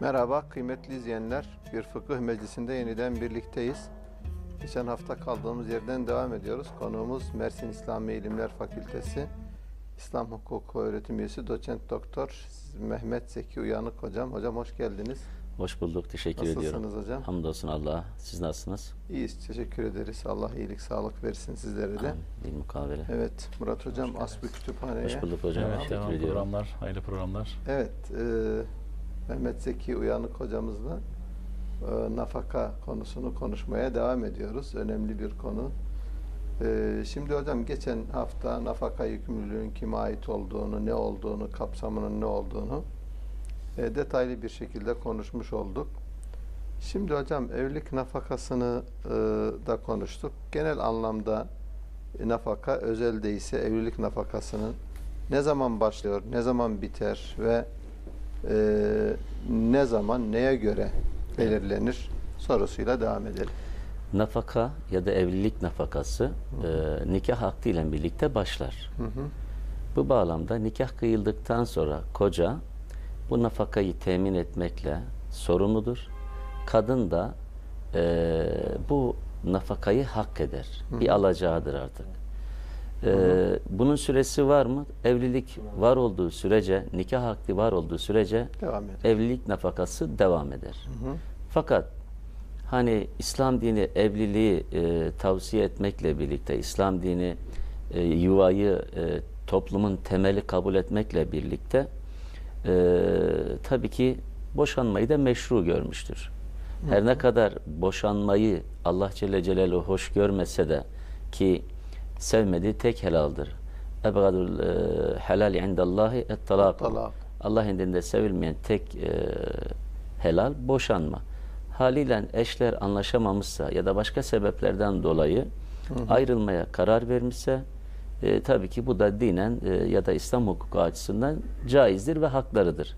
Merhaba kıymetli izleyenler. Bir fıkıh meclisinde yeniden birlikteyiz. Geçen hafta kaldığımız yerden devam ediyoruz. Konuğumuz Mersin İslami İlimler Fakültesi İslam Hukuku Öğretim Üyesi Doçent Doktor Mehmet Zeki Uyanık hocam. Hocam hoş geldiniz. Hoş bulduk. Teşekkür ediyorum. Nasılsınız hocam? Hamdolsun Allah'a. Siz nasılsınız? İyiyiz. Teşekkür ederiz. Allah iyilik, sağlık versin sizlere de. Bir mukabele. Evet. Murat hocam Asbı Kütüphane'ye. Hoş bulduk hocam. Evet, Teşekkür devam ediyorum. programlar, hayırlı programlar. Evet. Mehmet Zeki Uyanık hocamızla nafaka konusunu konuşmaya devam ediyoruz. Önemli bir konu. Şimdi hocam geçen hafta nafaka yükümlülüğün kime ait olduğunu, ne olduğunu, kapsamının ne olduğunu detaylı bir şekilde konuşmuş olduk. Şimdi hocam evlilik nafakasını da konuştuk. Genel anlamda nafaka, özelde ise evlilik nafakasının ne zaman başlıyor, ne zaman biter ve ne zaman, neye göre belirlenir sorusuyla devam edelim. Nafaka ya da evlilik nafakası nikah akdi ile birlikte başlar. Bu bağlamda nikah kıyıldıktan sonra koca bu nafakayı temin etmekle sorumludur. Kadın da bu nafakayı hak eder. Bir alacağıdır artık. Bunun süresi var mı? Evlilik var olduğu sürece, nikah akdi var olduğu sürece evlilik nafakası devam eder. Fakat hani İslam dini evliliği tavsiye etmekle birlikte, İslam dini yuvayı toplumun temeli kabul etmekle birlikte tabii ki boşanmayı da meşru görmüştür. Her ne kadar boşanmayı Allah Celle Celaluhu hoş görmese de ki sevmediği tek helaldir. Ebgadul helal indallahi et-talak. Allah indinde sevilmeyen tek helal boşanma. Haliyle eşler anlaşamamışsa ya da başka sebeplerden dolayı ayrılmaya karar vermişse tabii ki bu da dinen ya da İslam hukuku açısından caizdir ve haklarıdır.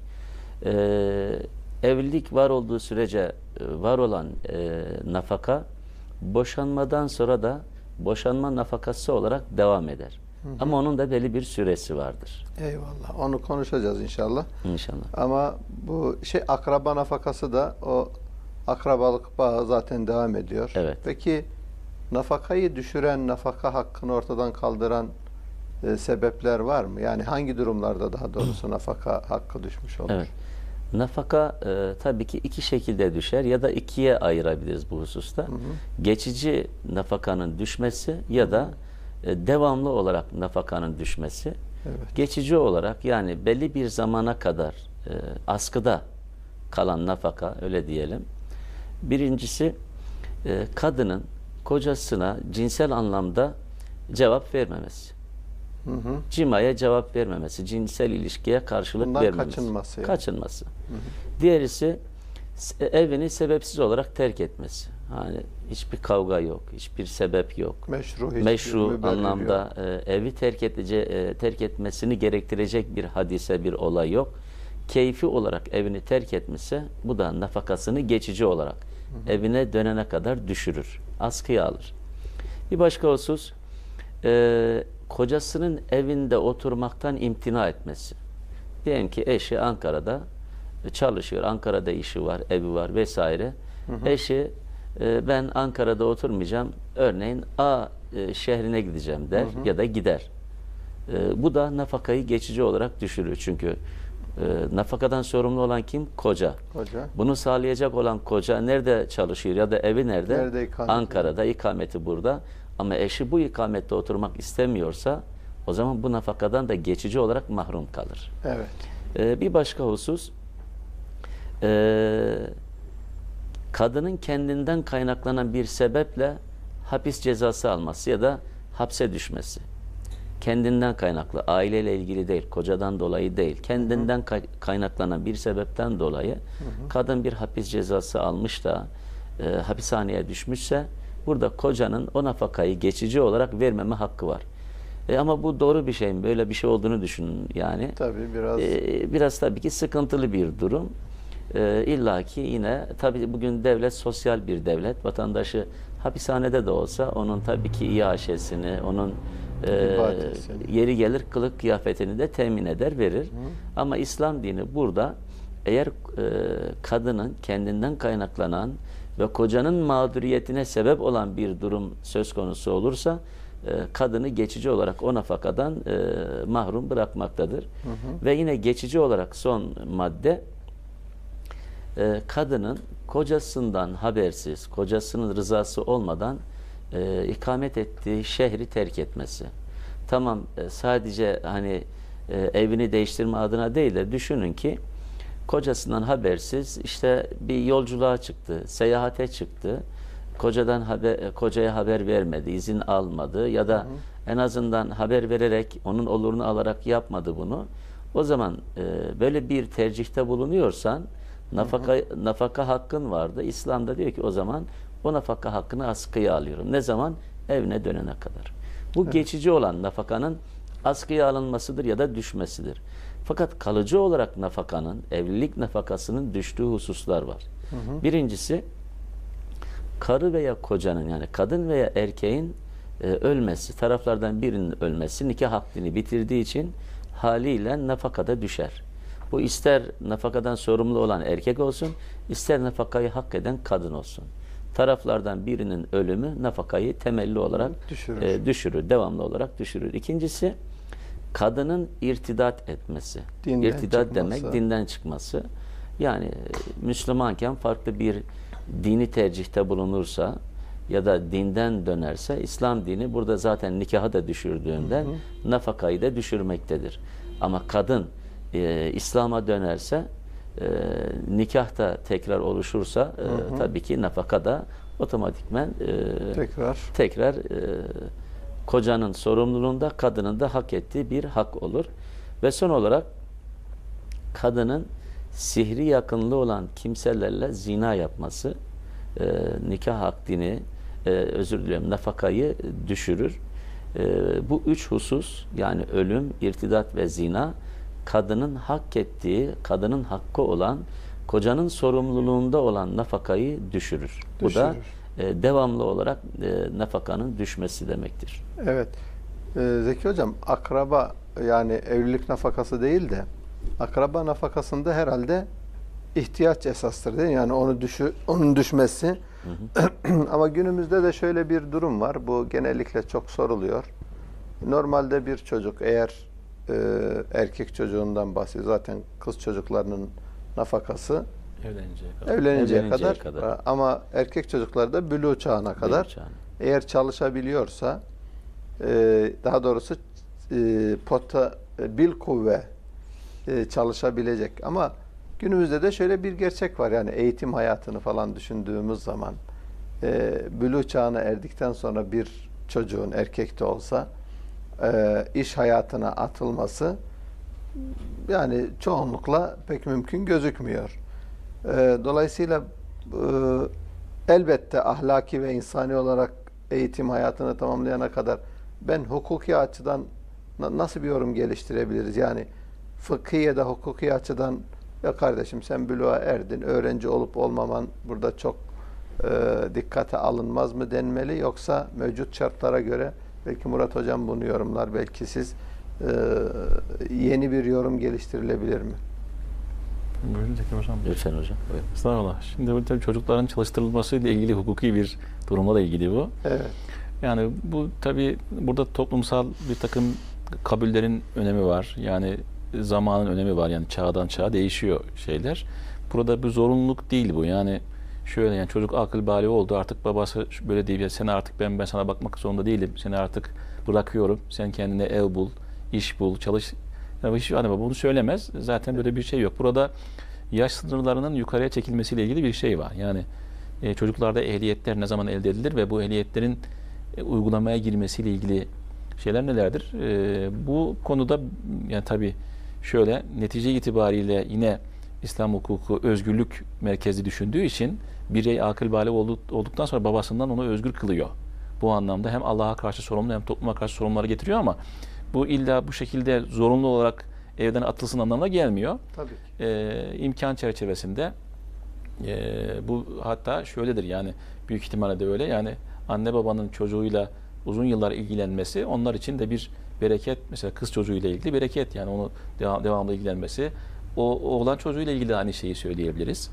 Evlilik var olduğu sürece var olan nafaka boşanmadan sonra da boşanma nafakası olarak devam eder. Ama onun da belli bir süresi vardır. Eyvallah. Onu konuşacağız inşallah. İnşallah. Ama bu akraba nafakası da o akrabalık bağı zaten devam ediyor. Evet. Peki nafakayı düşüren, nafaka hakkını ortadan kaldıran sebepler var mı? Yani hangi durumlarda daha doğrusu nafaka hakkı düşmüş olur? Evet. Nafaka tabii ki iki şekilde düşer ya da ikiye ayırabiliriz bu hususta. Geçici nafakanın düşmesi ya da devamlı olarak nafakanın düşmesi. Evet. Geçici olarak yani belli bir zamana kadar askıda kalan nafaka öyle diyelim. Birincisi kadının kocasına cinsel anlamda cevap vermemesi. Cimaya cevap vermemesi, cinsel ilişkiye karşılık bundan vermemesi. kaçınması. Yani. Kaçınması. Diğerisi evini sebepsiz olarak terk etmesi. Hani hiçbir kavga yok, hiçbir sebep yok. Meşru anlamda evi terk etmesini gerektirecek bir hadise, bir olay yok. Keyfi olarak evini terk etmişse bu da nafakasını geçici olarak evine dönene kadar düşürür. Askıya alır. Bir başka husus kocasının evinde oturmaktan imtina etmesi. Diyelim ki eşi Ankara'da çalışıyor. Ankara'da işi var, evi var vesaire. Eşi ben Ankara'da oturmayacağım. Örneğin A şehrine gideceğim der ya da gider. Bu da nafakayı geçici olarak düşürür. Çünkü nafakadan sorumlu olan kim? Koca. Bunu sağlayacak olan koca nerede çalışıyor ya da evi nerede? Ankara'da, ikameti burada. Ama eşi bu ikamette oturmak istemiyorsa o zaman bu nafakadan da geçici olarak mahrum kalır. Evet. Bir başka husus kadının kendinden kaynaklanan bir sebeple hapis cezası alması ya da hapse düşmesi. Kendinden kaynaklı, aileyle ilgili değil, kocadan dolayı değil, kendinden kaynaklanan bir sebepten dolayı kadın bir hapis cezası almış da hapishaneye düşmüşse burada kocanın o nafakayı geçici olarak vermeme hakkı var. Ama bu doğru bir şey mi? Böyle bir şey olduğunu düşünün yani. Tabii biraz tabii ki sıkıntılı bir durum. İlla ki yine tabii bugün devlet sosyal bir devlet. Vatandaşı hapishanede de olsa onun tabii ki iaşesini, onun yeri gelir kılık kıyafetini de temin eder, verir. Ama İslam dini burada eğer kadının kendinden kaynaklanan ve kocanın mağduriyetine sebep olan bir durum söz konusu olursa kadını geçici olarak o nafakadan mahrum bırakmaktadır. Ve yine geçici olarak son madde, kadının kocasından habersiz, kocasının rızası olmadan ikamet ettiği şehri terk etmesi. Tamam, sadece hani evini değiştirme adına değil de düşünün ki kocasından habersiz işte bir yolculuğa çıktı, seyahate çıktı. Kocaya haber vermedi, izin almadı ya da en azından haber vererek onun olurunu alarak yapmadı bunu. O zaman böyle bir tercihte bulunuyorsan nafaka hakkın vardı. İslam'da diyor ki o zaman o nafaka hakkını askıya alıyorum. Ne zaman? Evine dönene kadar. Bu geçici olan nafakanın askıya alınmasıdır ya da düşmesidir. Fakat kalıcı olarak nafakanın, evlilik nafakasının düştüğü hususlar var. Birincisi, karı veya kocanın, yani kadın veya erkeğin ölmesi, taraflardan birinin ölmesi nikah akdini bitirdiği için haliyle nafakada düşer. Bu ister nafakadan sorumlu olan erkek olsun, ister nafakayı hak eden kadın olsun. Taraflardan birinin ölümü nafakayı temelli olarak düşürür, devamlı olarak düşürür. İkincisi, kadının irtidat etmesi. İrtidat demek dinden çıkması. Yani Müslümanken farklı bir dini tercihte bulunursa ya da dinden dönerse, İslam dini burada zaten nikahı da düşürdüğünden nafakayı da düşürmektedir. Ama kadın İslam'a dönerse, nikah da tekrar oluşursa tabii ki nafaka da otomatikmen tekrar kocanın sorumluluğunda, kadının da hak ettiği bir hak olur. Ve son olarak kadının sihri yakınlığı olan kimselerle zina yapması nikah akdini, nafakayı düşürür. Bu üç husus, yani ölüm, irtidat ve zina, kadının hak ettiği, kadının hakkı olan, kocanın sorumluluğunda olan nafakayı düşürür. Bu da devamlı olarak nafakanın düşmesi demektir. Evet. Zeki Hocam, akraba, yani evlilik nafakası değil de akraba nafakasında herhalde ihtiyaç esastır değil mi? Yani onun düşmesi. Ama günümüzde de şöyle bir durum var. Bu genellikle çok soruluyor. Normalde bir çocuk, eğer erkek çocuğundan bahsediyor, zaten kız çocuklarının nafakası evleninceye kadar. Ama erkek çocuklar da bülûğ çağına kadar. Eğer çalışabiliyorsa, daha doğrusu bil kuvve çalışabilecek. Ama günümüzde de şöyle bir gerçek var. Yani eğitim hayatını falan düşündüğümüz zaman bülûğ çağına erdikten sonra bir çocuğun, erkek de olsa, iş hayatına atılması yani çoğunlukla pek mümkün gözükmüyor. Dolayısıyla elbette ahlaki ve insani olarak eğitim hayatını tamamlayana kadar ben hukuki açıdan nasıl bir yorum geliştirebiliriz? Yani fıkhi ya da hukuki açıdan, ya kardeşim sen bülûğa erdin, öğrenci olup olmaman burada çok dikkate alınmaz mı denmeli, yoksa mevcut şartlara göre, belki Murat Hocam bunu yorumlar, belki siz, yeni bir yorum geliştirilebilir mi? Buyurun Zeki Hocam. Lütfen hocam. Buyurun. Estağfurullah. Şimdi bu tabii çocukların çalıştırılması ile ilgili hukuki bir durumla da ilgili bu. Evet. Yani bu tabii burada toplumsal bir takım kabullerin önemi var. Yani zamanın önemi var. Yani çağdan çağa değişiyor şeyler. Burada bir zorunluluk değil bu. Yani şöyle, yani çocuk akıl bali oldu. Artık babası böyle değil. Sen artık ben sana bakmak zorunda değilim. Seni artık bırakıyorum. Sen kendine ev bul, iş bul, çalış. Yani hiç adam bunu söylemez. Zaten böyle bir şey yok. Burada yaş sınırlarının yukarıya çekilmesiyle ilgili bir şey var. Yani çocuklarda ehliyetler ne zaman elde edilir ve bu ehliyetlerin uygulamaya girmesiyle ilgili şeyler nelerdir? Bu konuda yani tabii şöyle, netice itibariyle yine İslam hukuku özgürlük merkezli düşündüğü için birey akıl bali olduktan sonra babasından onu özgür kılıyor. Bu anlamda hem Allah'a karşı sorumlu hem topluma karşı sorumluları getiriyor, ama bu illa bu şekilde zorunlu olarak evden atılsın anlamına gelmiyor. Tabii ki. İmkan çerçevesinde bu hatta şöyledir, yani büyük ihtimalle de öyle, yani anne babanın çocuğuyla uzun yıllar ilgilenmesi onlar için de bir bereket. Mesela kız çocuğuyla ilgili bereket, yani onu devamlı ilgilenmesi, o oğlan çocuğuyla ilgili de aynı şeyi söyleyebiliriz.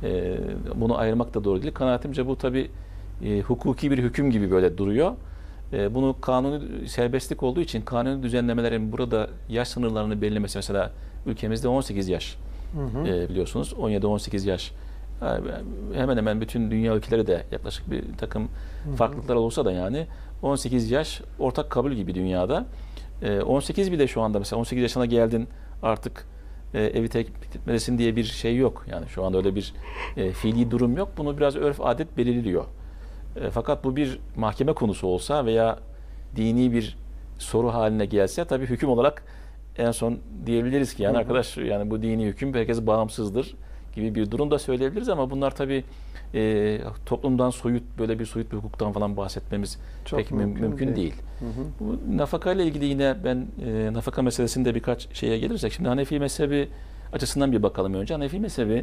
Bunu ayırmak da doğru değil. Kanaatimce bu tabii hukuki bir hüküm gibi böyle duruyor. Bunu kanuni serbestlik olduğu için kanuni düzenlemelerin burada yaş sınırlarını belirlemesi, mesela ülkemizde 18 yaş biliyorsunuz, 17-18 yaş. Hemen hemen bütün dünya ülkeleri de yaklaşık bir takım farklılıklar olsa da yani 18 yaş ortak kabul gibi dünyada. 18 bir de şu anda mesela 18 yaşına geldin artık evi terk etmelisin diye bir şey yok. Yani şu anda öyle bir fiili durum yok. Bunu biraz örf adet belirliyor. Fakat bu bir mahkeme konusu olsa veya dini bir soru haline gelse tabii hüküm olarak en son diyebiliriz ki yani arkadaş yani bu dini hüküm herkes bağımsızdır gibi bir durum da söyleyebiliriz ama bunlar tabii toplumdan soyut böyle bir soyut bir hukuktan falan bahsetmemiz Çok pek mümkün değil. Bu nafaka ile ilgili yine ben nafaka meselesinde birkaç şeye gelirsek şimdi Hanefi mezhebi açısından bir bakalım önce. Hanefi mezhebi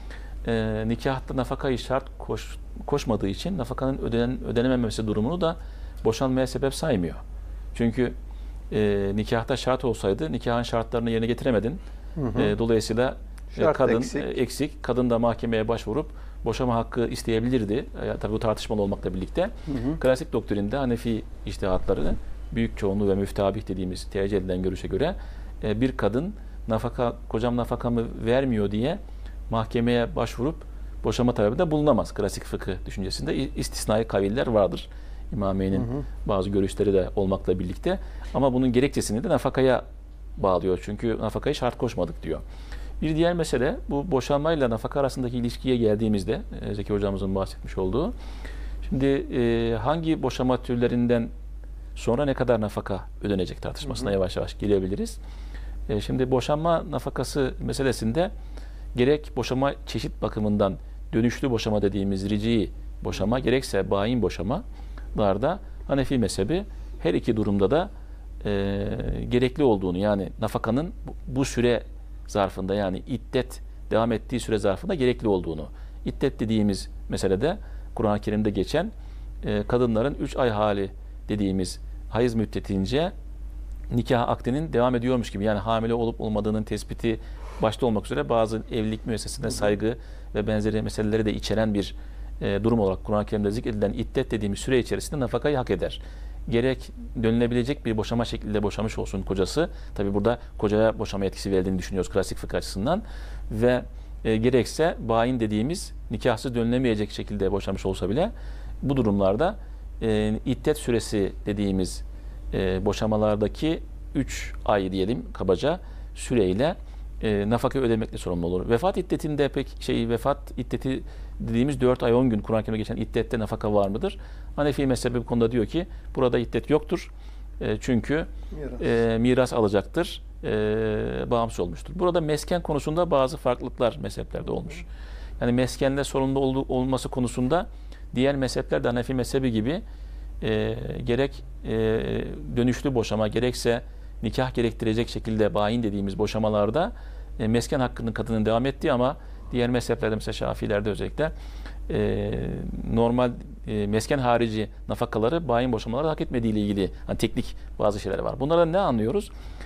nikahta nafakayı şart koşmadığı için nafakanın ödenememesi durumunu da boşanmaya sebep saymıyor. Çünkü nikahta şart olsaydı nikahın şartlarını yerine getiremedin. Dolayısıyla kadın eksik. Kadın da mahkemeye başvurup boşama hakkı isteyebilirdi. Tabii bu tartışmalı olmakla birlikte. Klasik doktrinde Hanefi içtihatları büyük çoğunluğu ve müftabih dediğimiz tercih edilen görüşe göre bir kadın kocam nafakamı vermiyor diye mahkemeye başvurup boşama talebinde bulunamaz. Klasik fıkıh düşüncesinde istisnai kaviller vardır. İmameyn'in bazı görüşleri de olmakla birlikte. Ama bunun gerekçesini de nafakaya bağlıyor. Çünkü nafakayı şart koşmadık diyor. Bir diğer mesele bu boşanmayla nafaka arasındaki ilişkiye geldiğimizde Zeki hocamızın bahsetmiş olduğu. Şimdi hangi boşama türlerinden sonra ne kadar nafaka ödenecek tartışmasına yavaş yavaş gelebiliriz. Şimdi boşanma nafakası meselesinde gerek boşama çeşit bakımından dönüşlü boşama dediğimiz rici boşama gerekse bain boşamalarda Hanefi mezhebi her iki durumda da gerekli olduğunu yani nafakanın bu süre zarfında yani iddet devam ettiği süre zarfında gerekli olduğunu. İddet dediğimiz meselede Kur'an-ı Kerim'de geçen kadınların 3 ay hali dediğimiz hayız müddetince nikah akdinin devam ediyormuş gibi yani hamile olup olmadığının tespiti başta olmak üzere bazı evlilik müessesesine saygı ve benzeri meseleleri de içeren bir durum olarak Kur'an-ı Kerim'de zikredilen iddet dediğimiz süre içerisinde nafakayı hak eder. Gerek dönülebilecek bir boşama şekilde boşamış olsun kocası. Tabi burada kocaya boşama yetkisi verildiğini düşünüyoruz klasik fıkıh açısından. Ve gerekse bain dediğimiz nikahsız dönülemeyecek şekilde boşamış olsa bile bu durumlarda iddet süresi dediğimiz boşamalardaki 3 ay diyelim kabaca süreyle nafaka ödemekle sorumlu olur. Vefat iddetinde vefat iddeti dediğimiz 4 ay 10 gün Kur'an-ı Kerim'de geçen iddette nafaka var mıdır? Hanefi mezhebi bu konuda diyor ki burada iddet yoktur. Çünkü miras alacaktır. Bağımsız olmuştur. Burada mesken konusunda bazı farklılıklar mezheplerde olmuş. Yani meskende sorumlu olması konusunda diğer mezhepler de Hanefi mezhebi gibi gerek dönüşlü boşama gerekse nikah gerektirecek şekilde bain dediğimiz boşamalarda mesken hakkının kadının devam ettiği ama diğer mezheplerde mesela Şafilerde özellikle normal mesken harici nafakaları bain boşamaları hak etmediği ile ilgili hani teknik bazı şeyler var. Bunlardan ne anlıyoruz?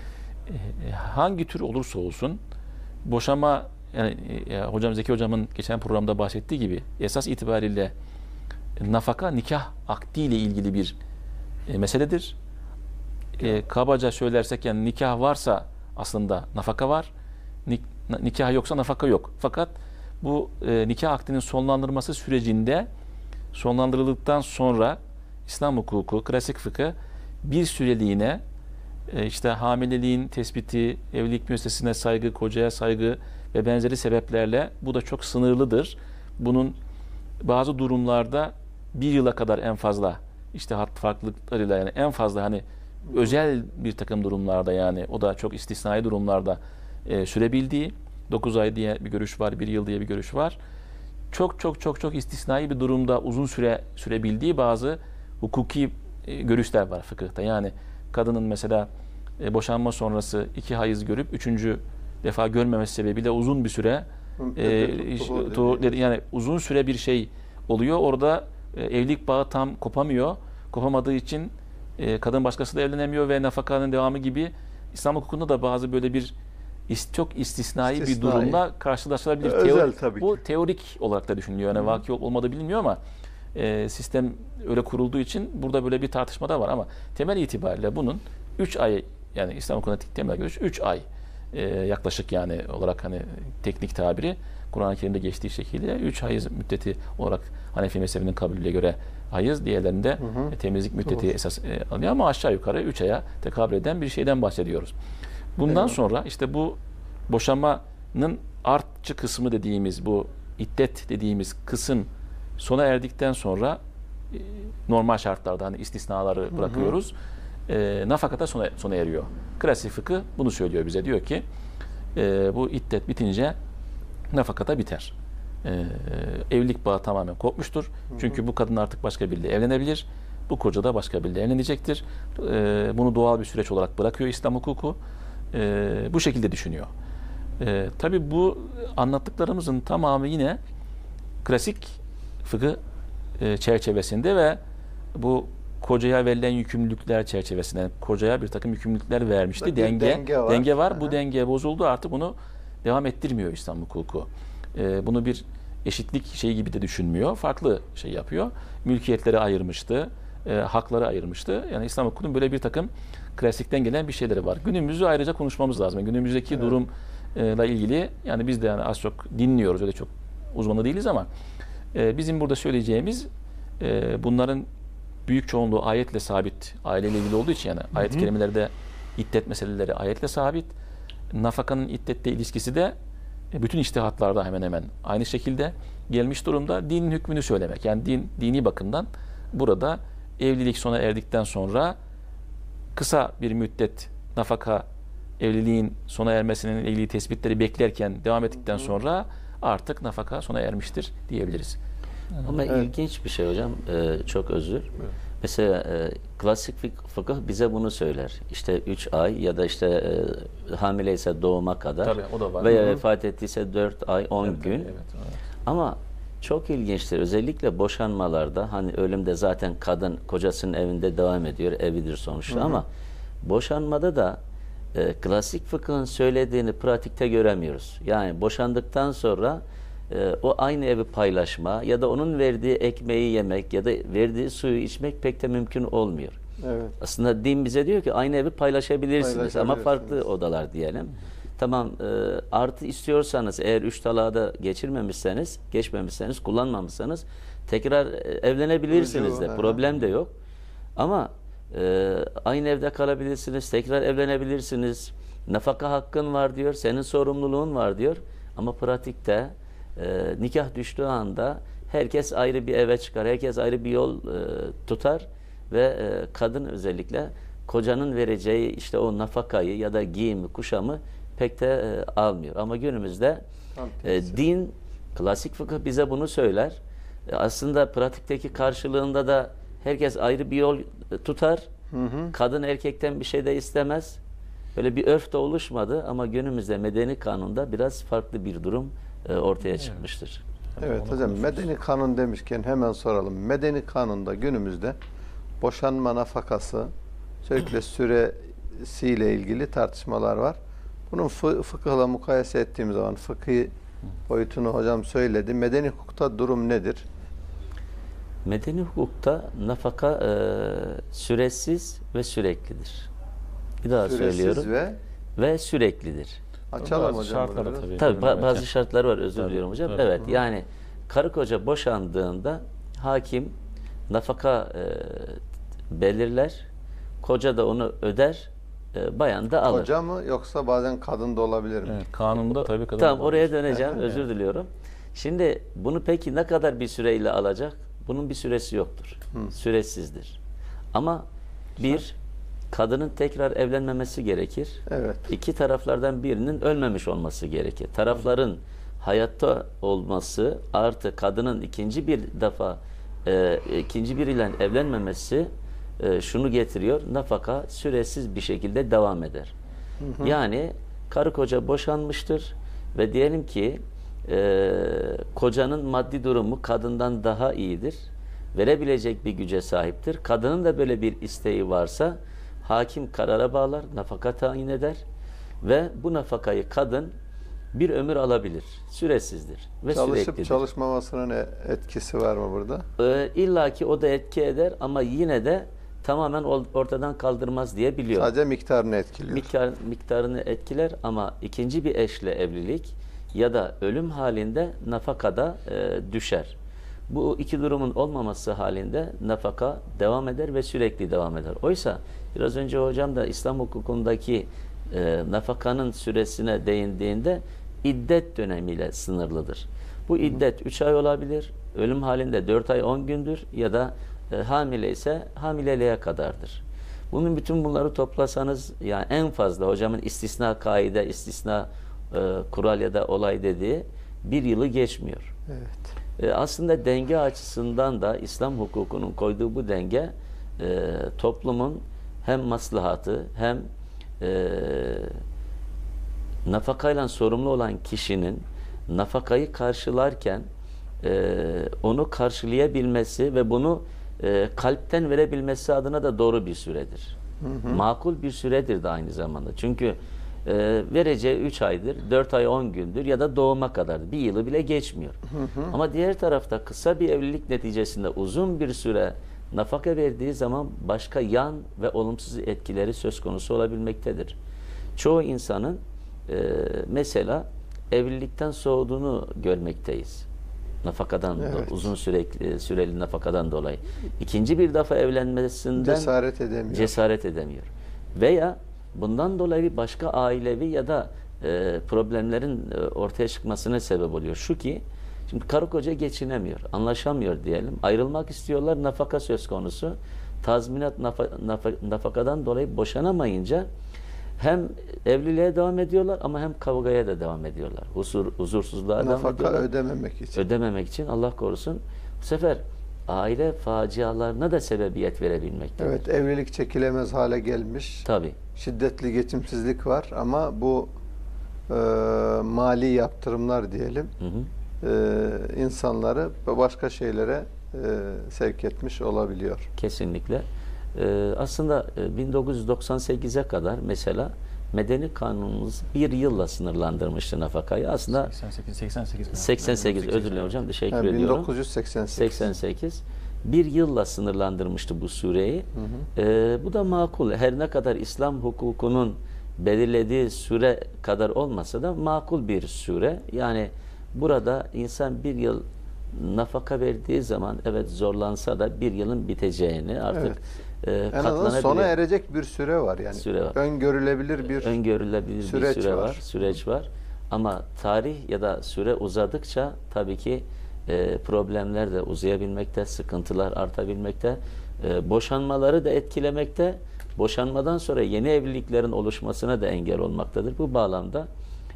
Hangi tür olursa olsun boşama yani Zeki hocamın geçen programda bahsettiği gibi esas itibariyle nafaka nikah akdiyle ilgili bir meseledir. Kabaca söylersek yani nikah varsa aslında nafaka var. Nikah yoksa nafaka yok. Fakat bu nikah akdinin sonlandırılması sürecinde sonlandırıldıktan sonra İslam hukuku, klasik fıkıh bir süreliğine işte hamileliğin tespiti, evlilik müessesesine saygı, kocaya saygı ve benzeri sebeplerle bu da çok sınırlıdır. Bunun bazı durumlarda bir yıla kadar en fazla işte farklılıklarıyla yani en fazla hani özel bir takım durumlarda yani o da çok istisnai durumlarda sürebildiği 9 ay diye bir görüş var, 1 yıl diye bir görüş var. Çok istisnai bir durumda uzun süre sürebildiği bazı hukuki görüşler var fıkıhta. Yani kadının mesela boşanma sonrası 2 hayız görüp 3. defa görmemesi sebebiyle uzun bir süre yani uzun süre bir şey oluyor. Orada evlilik bağı tam kopamıyor. Kopamadığı için kadın başkasıyla evlenemiyor ve nafakanın devamı gibi İslam hukukunda da bazı böyle bir çok istisnai bir İstisnai. durumla karşılaşılabilir. Özel tabii bu ki. teorik olarak da düşünülüyor. Yani vaki olup olmadığı bilinmiyor ama sistem öyle kurulduğu için burada böyle bir tartışma da var ama temel itibariyle bunun 3 ay, yani İslam hukukunun temel görüşü 3 ay yaklaşık, yani olarak hani teknik tabiri Kur'an-ı Kerim'de geçtiği şekilde 3 hayız müddeti olarak Hanefi mezhebinin kabulüne göre hayız, diğerlerinde temizlik müddeti esas alıyor ama aşağı yukarı 3 aya tekabül eden bir şeyden bahsediyoruz. Bundan sonra işte bu boşanmanın artçı kısmı dediğimiz, bu iddet dediğimiz kısım sona erdikten sonra normal şartlarda hani istisnaları bırakıyoruz. Nafakata sona eriyor. Klasik fıkıh bunu söylüyor bize. Diyor ki bu iddet bitince nafakata biter. Evlilik bağı tamamen kopmuştur. Çünkü bu kadın artık başka biriyle evlenebilir. Bu koca da başka biriyle evlenecektir. Bunu doğal bir süreç olarak bırakıyor İslam hukuku. Bu şekilde düşünüyor. Tabii bu anlattıklarımızın tamamı yine klasik fıkıh çerçevesinde ve bu kocaya verilen yükümlülükler çerçevesinde, kocaya bir takım yükümlülükler vermişti. Bir Denge var. Aha. Bu denge bozuldu. Artık bunu devam ettirmiyor İslam hukuku. Bunu bir eşitlik şeyi gibi de düşünmüyor. Farklı şey yapıyor. Mülkiyetleri ayırmıştı. Hakları ayırmıştı. Yani İslam hukukunun böyle bir takım klasikten gelen bir şeyleri var. Günümüzü ayrıca konuşmamız lazım. Günümüzdeki durumla ilgili yani biz de yani az çok dinliyoruz. Öyle çok uzmanı değiliz ama bizim burada söyleyeceğimiz bunların büyük çoğunluğu ayetle sabit, aileyle ilgili olduğu için, yani ayet-i kerimelerde iddet meseleleri ayetle sabit. Nafakanın iddette ilişkisi de bütün içtihatlarda hemen hemen aynı şekilde gelmiş durumda. Dinin hükmünü söylemek. Yani dini bakımdan burada evlilik sona erdikten sonra kısa bir müddet nafaka, evliliğin sona ermesinin ilgili tespitleri beklerken devam ettikten sonra artık nafaka sona ermiştir diyebiliriz. Ama ilginç bir şey hocam. Çok özür. Mesela klasik fıkıh bize bunu söyler. İşte 3 ay ya da işte hamileyse doğuma kadar. Tabii, o da var. Veya vefat ettiyse 4 ay 10 gün. Evet. Ama çok ilginçtir. Özellikle boşanmalarda hani ölümde zaten kadın kocasının evinde devam ediyor. Evidir sonuçta ama boşanmada da klasik fıkhın söylediğini pratikte göremiyoruz. Yani boşandıktan sonra o aynı evi paylaşma ya da onun verdiği ekmeği yemek ya da verdiği suyu içmek pek de mümkün olmuyor. Evet. Aslında din bize diyor ki aynı evi paylaşabilirsiniz ama farklı odalar diyelim. Tamam, artı istiyorsanız eğer 3 talağı da geçmemişseniz, kullanmamışsanız tekrar evlenebilirsiniz de, problem de yok. Ama aynı evde kalabilirsiniz, tekrar evlenebilirsiniz. Nafaka hakkın var diyor, senin sorumluluğun var diyor. Ama pratikte nikah düştüğü anda herkes ayrı bir eve çıkar, herkes ayrı bir yol tutar ve kadın özellikle kocanın vereceği işte o nafakayı ya da giyimi, kuşamı pek de almıyor. Ama günümüzde din, klasik fıkıh bize bunu söyler. Aslında pratikteki karşılığında da herkes ayrı bir yol tutar. Kadın erkekten bir şey de istemez. Böyle bir örf de oluşmadı ama günümüzde medeni kanunda biraz farklı bir durum ortaya çıkmıştır. Evet hocam, medeni kanun demişken hemen soralım. Medeni kanunda günümüzde boşanma nafakası sürekli süresiyle ilgili tartışmalar var. Bunun fıkıhla mukayese ettiğimiz zaman fıkhi boyutunu hocam söyledi. Medeni hukukta durum nedir? Medeni hukukta nafaka süresiz ve süreklidir. Bir daha söylüyorum. Ve süreklidir. Açalım hocam. Tabii bazı şartları var, özür diliyorum hocam. Evet, yani karı koca boşandığında hakim nafaka belirler. Koca da onu öder. Bayan da alır. Koca mı yoksa bazen kadın da olabilir mi? Evet, kanunda tabii kadın. Tamam, oraya döneceğim. Özür diliyorum. Şimdi bunu peki ne kadar bir süreyle alacak? Bunun bir süresi yoktur. Süresizdir. Ama kadının tekrar evlenmemesi gerekir. Evet. 2 taraflardan birinin ölmemiş olması gerekir. Tarafların hayatta olması artı kadının ikinci biriyle evlenmemesi şunu getiriyor. Nafaka süresiz bir şekilde devam eder. Yani karı koca boşanmıştır ve diyelim ki kocanın maddi durumu kadından daha iyidir. Verebilecek bir güce sahiptir. Kadının da böyle bir isteği varsa hakim karara bağlar, nafaka tayin eder Ve bu nafakayı kadın bir ömür alabilir. Süresizdir. Ve Çalışıp süreklidir. çalışmamasının etkisi var mı burada? İlla ki o da etki eder ama yine de tamamen ortadan kaldırmaz diye biliyorum. Sadece miktarını etkiliyor. Miktarını etkiler ama ikinci bir eşle evlilik ya da ölüm halinde nafakada düşer. Bu iki durumun olmaması halinde nafaka devam eder ve sürekli devam eder. Oysa biraz önce hocam da İslam hukukundaki nafakanın süresine değindiğinde iddet dönemiyle sınırlıdır. Bu iddet 3 ay olabilir, ölüm halinde 4 ay 10 gündür ya da hamile ise hamileliğe kadardır. Bütün bunları toplasanız yani en fazla hocamın istisna kaide, istisna kural ya da olay dediği bir yılı geçmiyor. Evet. Aslında denge açısından da İslam hukukunun koyduğu bu denge toplumun hem maslahatı hem nafakayla sorumlu olan kişinin nafakayı karşılarken onu karşılayabilmesi ve bunu kalpten verebilmesi adına da doğru bir süredir. Makul bir süredir de aynı zamanda. Çünkü vereceği 3 aydır, 4 ay 10 gündür ya da doğuma kadar. Bir yılı bile geçmiyor. Ama diğer tarafta kısa bir evlilik neticesinde uzun bir süre nafaka verdiği zaman başka yan ve olumsuz etkileri söz konusu olabilmektedir. Çoğu insanın mesela evlilikten soğuduğunu görmekteyiz. Nafakadan, evet. Uzun süreli nafakadan dolayı. İkinci bir defa evlenmesinden cesaret edemiyor. Veya bundan dolayı bir başka ailevi ya da problemlerin ortaya çıkmasına sebep oluyor. Şu ki, şimdi karı koca geçinemiyor, anlaşamıyor diyelim. Ayrılmak istiyorlar, nafaka söz konusu. Tazminat nafakadan dolayı boşanamayınca hem evliliğe devam ediyorlar ama hem kavgaya da devam ediyorlar. Huzursuzluğa devam ediyorlar. Nafaka ödememek için. Ödememek için Allah korusun. Bu sefer aile facialarına da sebebiyet verebilmektedir. Evet, evlilik çekilemez hale gelmiş. Tabii. Şiddetli geçimsizlik var ama bu mali yaptırımlar diyelim insanları başka şeylere sevk etmiş olabiliyor. Kesinlikle. Aslında 1998'e kadar mesela Medeni Kanunumuz bir yılla sınırlandırmıştı nafakayı. Aslında 88 özür dilerim hocam, teşekkür ediyorum. 1988 bir yılla sınırlandırmıştı bu süreyi. Bu da makul. Her ne kadar İslam hukukunun belirlediği süre kadar olmasa da makul bir süre. Yani burada insan bir yıl nafaka verdiği zaman evet zorlansa da bir yılın biteceğini artık katlanabilir. Sona erecek bir süre var yani. Süre var. Öngörülebilir bir süre var, süreç var. Ama tarih ya da süre uzadıkça tabii ki problemler de uzayabilmekte, sıkıntılar artabilmekte, boşanmaları da etkilemekte, boşanmadan sonra yeni evliliklerin oluşmasına da engel olmaktadır. Bu bağlamda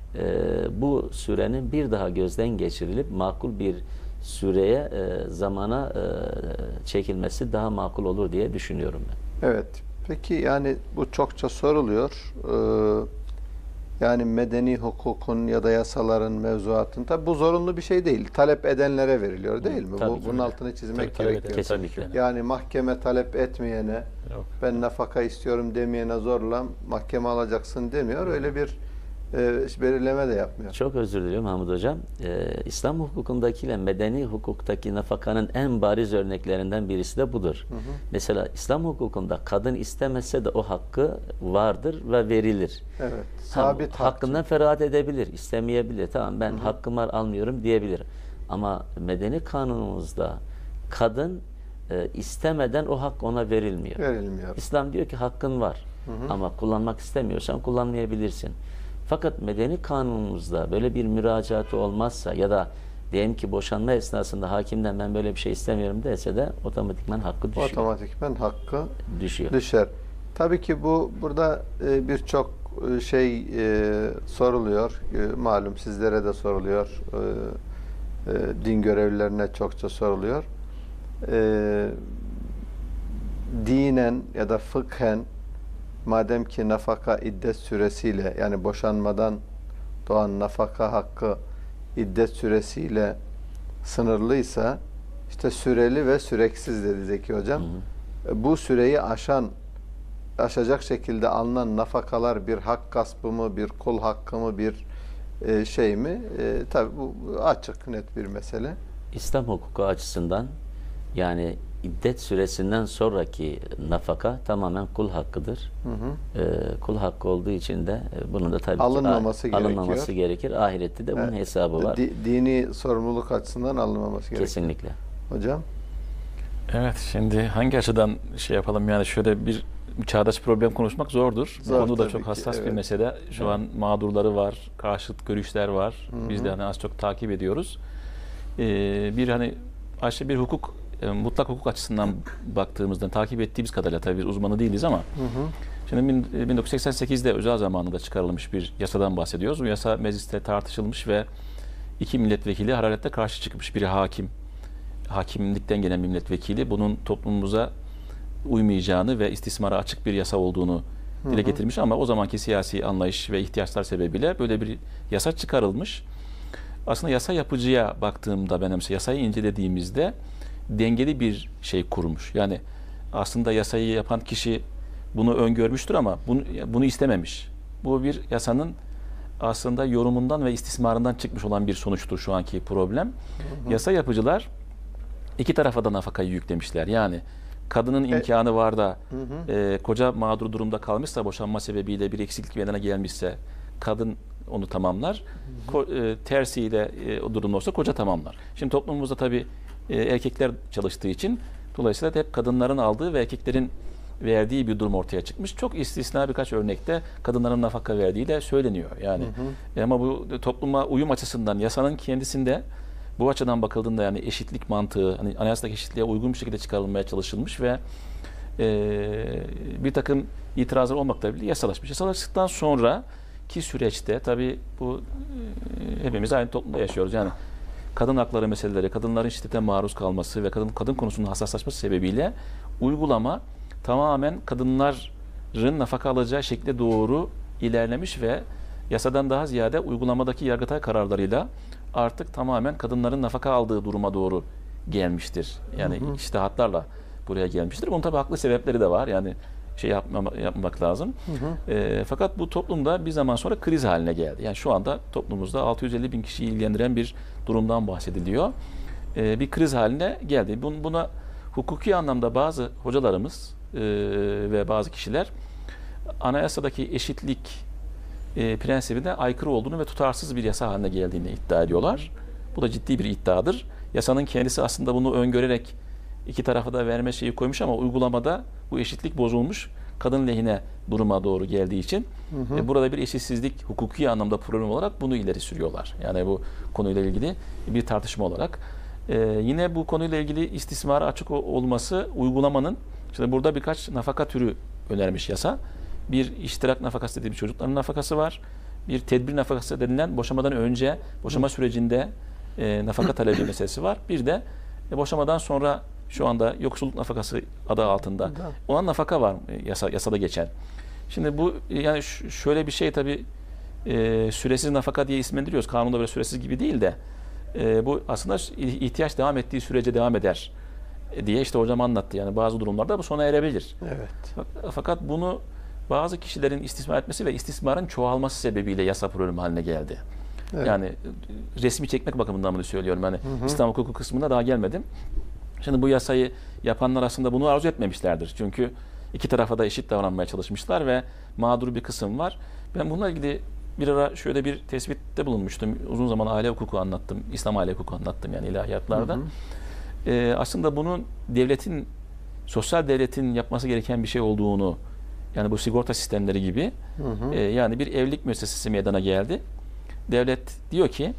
bu sürenin bir daha gözden geçirilip makul bir süreye, zamana çekilmesi daha makul olur diye düşünüyorum ben. Evet. Peki yani bu çokça soruluyor. Yani medeni hukukun ya da yasaların, mevzuatın, tabi bu zorunlu bir şey değil. Talep edenlere veriliyor değil mi? Bunun altını çizmek gerekiyor. Kesinlikle. Yani mahkeme talep etmeyene, ben nafaka istiyorum demeyene zorla mahkeme alacaksın demiyor. Öyle bir belirleme de yapmıyor. Çok özür diliyorum Mahmut Hocam. İslam hukukundakiyle medeni hukuktaki nafakanın en bariz örneklerinden birisi de budur. Mesela İslam hukukunda kadın istemezse de o hakkı vardır ve verilir. Evet. Sabit hakkından feragat edebilir, istemeyebilir. Tamam ben hakkımı almıyorum diyebilir. Ama medeni kanunumuzda kadın istemeden o hak ona verilmiyor. İslam diyor ki hakkın var. Ama kullanmak istemiyorsan kullanmayabilirsin. Fakat medeni kanunumuzda böyle bir müracaatı olmazsa ya da diyelim ki boşanma esnasında hakimden ben böyle bir şey istemiyorum dese de otomatikman hakkı düşüyor. Otomatikman hakkı düşer. Tabii ki burada birçok şey soruluyor. Malum sizlere de soruluyor. Din görevlilerine çokça soruluyor. Dinen ya da fıkhen madem ki nafaka iddet süresiyle yani boşanmadan doğan nafaka hakkı iddet süresiyle sınırlıysa işte süreli ve süreksiz dedi Zeki Hocam. Bu süreyi aşan aşacak şekilde alınan nafakalar bir hak gaspı mı, bir kul hakkı mı, bir şey mi? Tabii bu açık, net bir mesele. İslam hukuku açısından yani iddet süresinden sonraki nafaka tamamen kul hakkıdır. Kul hakkı olduğu için de bunun da tabii ki alınmaması gerekir. Ahirette de bunun hesabı var. Dini sorumluluk açısından alınmaması gerekir. Kesinlikle. Hocam? Evet, şimdi hangi açıdan şey yapalım, yani şöyle bir çağdaş problem konuşmak zordur. Bu konu da çok hassas bir mesele. Şu an mağdurları var, karşıt görüşler var. Biz de hani az çok takip ediyoruz. Bir hani aşağı bir hukuk, mutlak hukuk açısından baktığımızda takip ettiğimiz kadarıyla, tabii biz uzmanı değiliz ama şimdi 1988'de özel zamanında çıkarılmış bir yasadan bahsediyoruz. Bu yasa mecliste tartışılmış ve 2 milletvekili hararetle karşı çıkmış. Biri hakimlikten gelen bir milletvekili bunun toplumumuza uymayacağını ve istismara açık bir yasa olduğunu dile getirmiş ama o zamanki siyasi anlayış ve ihtiyaçlar sebebiyle böyle bir yasa çıkarılmış. Aslında yasa yapıcıya baktığımda, benim yasayı incelediğimizde dengeli bir şey kurmuş. Yani aslında yasayı yapan kişi bunu öngörmüştür ama bunu istememiş. Bu bir yasanın aslında yorumundan ve istismarından çıkmış olan bir sonuçtur şu anki problem. Yasa yapıcılar iki tarafa da nafakayı yüklemişler. Yani kadının imkanı var da koca mağdur durumda kalmışsa, boşanma sebebiyle bir eksiklik meydana gelmişse kadın onu tamamlar. Tersiyle o durum olsa koca tamamlar. Şimdi toplumumuzda tabii erkekler çalıştığı için dolayısıyla hep kadınların aldığı ve erkeklerin verdiği bir durum ortaya çıkmış. Çok istisna birkaç örnekte kadınların nafaka verdiği de söyleniyor. Yani ama bu topluma uyum açısından yasanın kendisinde bu açıdan bakıldığında yani eşitlik mantığı, hani anayasadaki eşitliğe uygun bir şekilde çıkarılmaya çalışılmış ve bir takım itirazlar olmakla birlikte yasalaşmış. Yasalaştıktan sonra ki süreçte tabii bu hepimiz aynı toplumda yaşıyoruz. Yani kadın hakları meseleleri, kadınların şiddete maruz kalması ve kadın konusunun hassaslaşması sebebiyle uygulama tamamen kadınların nafaka alacağı şekle doğru ilerlemiş ve yasadan daha ziyade uygulamadaki Yargıtay kararlarıyla artık tamamen kadınların nafaka aldığı duruma doğru gelmiştir. Yani içtihatlarla buraya gelmiştir. Bunun tabii haklı sebepleri de var. Yani yapmamak lazım. Fakat bu toplumda bir zaman sonra kriz haline geldi. Yani şu anda toplumumuzda 650 bin kişiyi ilgilendiren bir durumdan bahsediliyor. Bir kriz haline geldi. Buna hukuki anlamda bazı hocalarımız ve bazı kişiler anayasadaki eşitlik prensibine aykırı olduğunu ve tutarsız bir yasa haline geldiğini iddia ediyorlar. Bu da ciddi bir iddiadır. Yasanın kendisi aslında bunu öngörerek iki tarafa da verme şeyi koymuş ama uygulamada bu eşitlik bozulmuş. Kadın lehine duruma doğru geldiği için burada bir eşitsizlik hukuki anlamda problem olarak bunu ileri sürüyorlar. Yani bu konuyla ilgili bir tartışma olarak. Yine bu konuyla ilgili istismara açık olması uygulamanın, şimdi burada birkaç nafaka türü önermiş yasa. Bir iştirak nafakası dediğimiz çocukların nafakası var. Bir tedbir nafakası denilen boşamadan önce, boşama sürecinde nafaka talebi meselesi var. Bir de boşamadan sonra şu anda yoksulluk nafakası adı altında olan nafaka var yasada geçen. Şimdi bu yani şöyle bir şey tabii süresiz nafaka diye isimlendiriyoruz. Kanunda böyle süresiz gibi değil de bu aslında ihtiyaç devam ettiği sürece devam eder diye işte hocam anlattı. Yani bazı durumlarda bu sona erebilir. Evet. Fakat bunu bazı kişilerin istismar etmesi ve istismarın çoğalması sebebiyle yasa problemi haline geldi. Evet. Yani resmi çekmek bakımından bunu söylüyorum. Yani İslam hukuku kısmında daha gelmedim. Şimdi bu yasayı yapanlar aslında bunu arzu etmemişlerdir. Çünkü iki tarafa da eşit davranmaya çalışmışlar ve mağdur bir kısım var. Ben bununla ilgili bir ara şöyle bir tespitte bulunmuştum. Uzun zaman aile hukuku anlattım. İslam aile hukuku anlattım yani ilahiyatlarda. Aslında bunun devletin, sosyal devletin yapması gereken bir şey olduğunu, yani bu sigorta sistemleri gibi yani bir evlilik müessesesi meydana geldi. Devlet diyor ki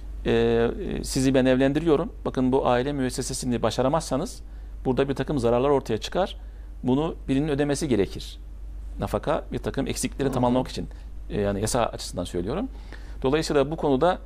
sizi ben evlendiriyorum. Bakın bu aile müessesesini başaramazsanız burada bir takım zararlar ortaya çıkar. Bunu birinin ödemesi gerekir. Nafaka bir takım eksikleri tamamlamak için. Yani yasa açısından söylüyorum. Dolayısıyla bu konuda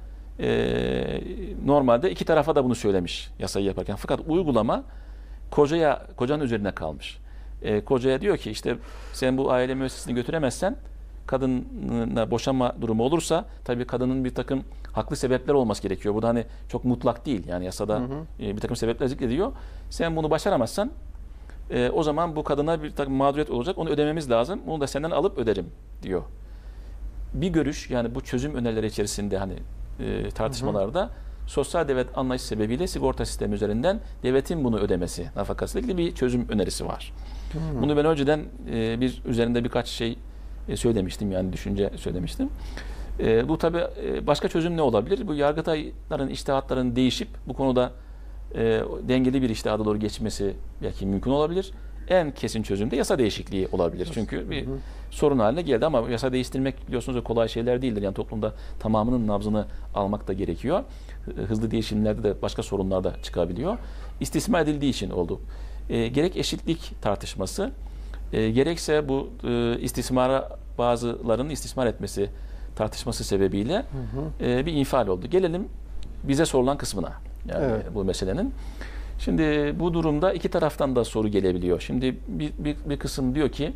normalde iki tarafa da bunu söylemiş yasayı yaparken. Fakat uygulama kocanın üzerine kalmış. Kocaya diyor ki işte sen bu aile müessesesini götüremezsen kadınla boşanma durumu olursa tabii kadının bir takım haklı sebepler olması gerekiyor. Bu da hani çok mutlak değil. Yani yasada bir takım sebepler zikrediyor. Sen bunu başaramazsan O zaman bu kadına bir takım mağduriyet olacak. Onu ödememiz lazım. Onu da senden alıp öderim diyor. Bir görüş, yani bu çözüm önerileri içerisinde hani tartışmalarda sosyal devlet anlayışı sebebiyle sigorta sistemi üzerinden devletin bunu ödemesi nafakasıyla ilgili bir çözüm önerisi var. Bunu ben önceden bir üzerinde birkaç şey söylemiştim, yani düşünce söylemiştim. Bu tabii başka çözüm ne olabilir? Bu yargıtayların içtihatlarının değişip bu konuda dengeli bir içtihada doğru geçmesi belki mümkün olabilir. En kesin çözüm de yasa değişikliği olabilir. Çünkü bir sorun haline geldi ama yasa değiştirmek biliyorsunuz kolay şeyler değildir. Yani toplumda tamamının nabzını almak da gerekiyor. Hızlı değişimlerde de başka sorunlar da çıkabiliyor. İstismar edildiği için oldu. Gerek eşitlik tartışması, gerekse bu istismara bazılarının istismar etmesi tartışması sebebiyle bir infial oldu. Gelelim bize sorulan kısmına, yani bu meselenin. Şimdi bu durumda iki taraftan da soru gelebiliyor. Şimdi bir kısım diyor ki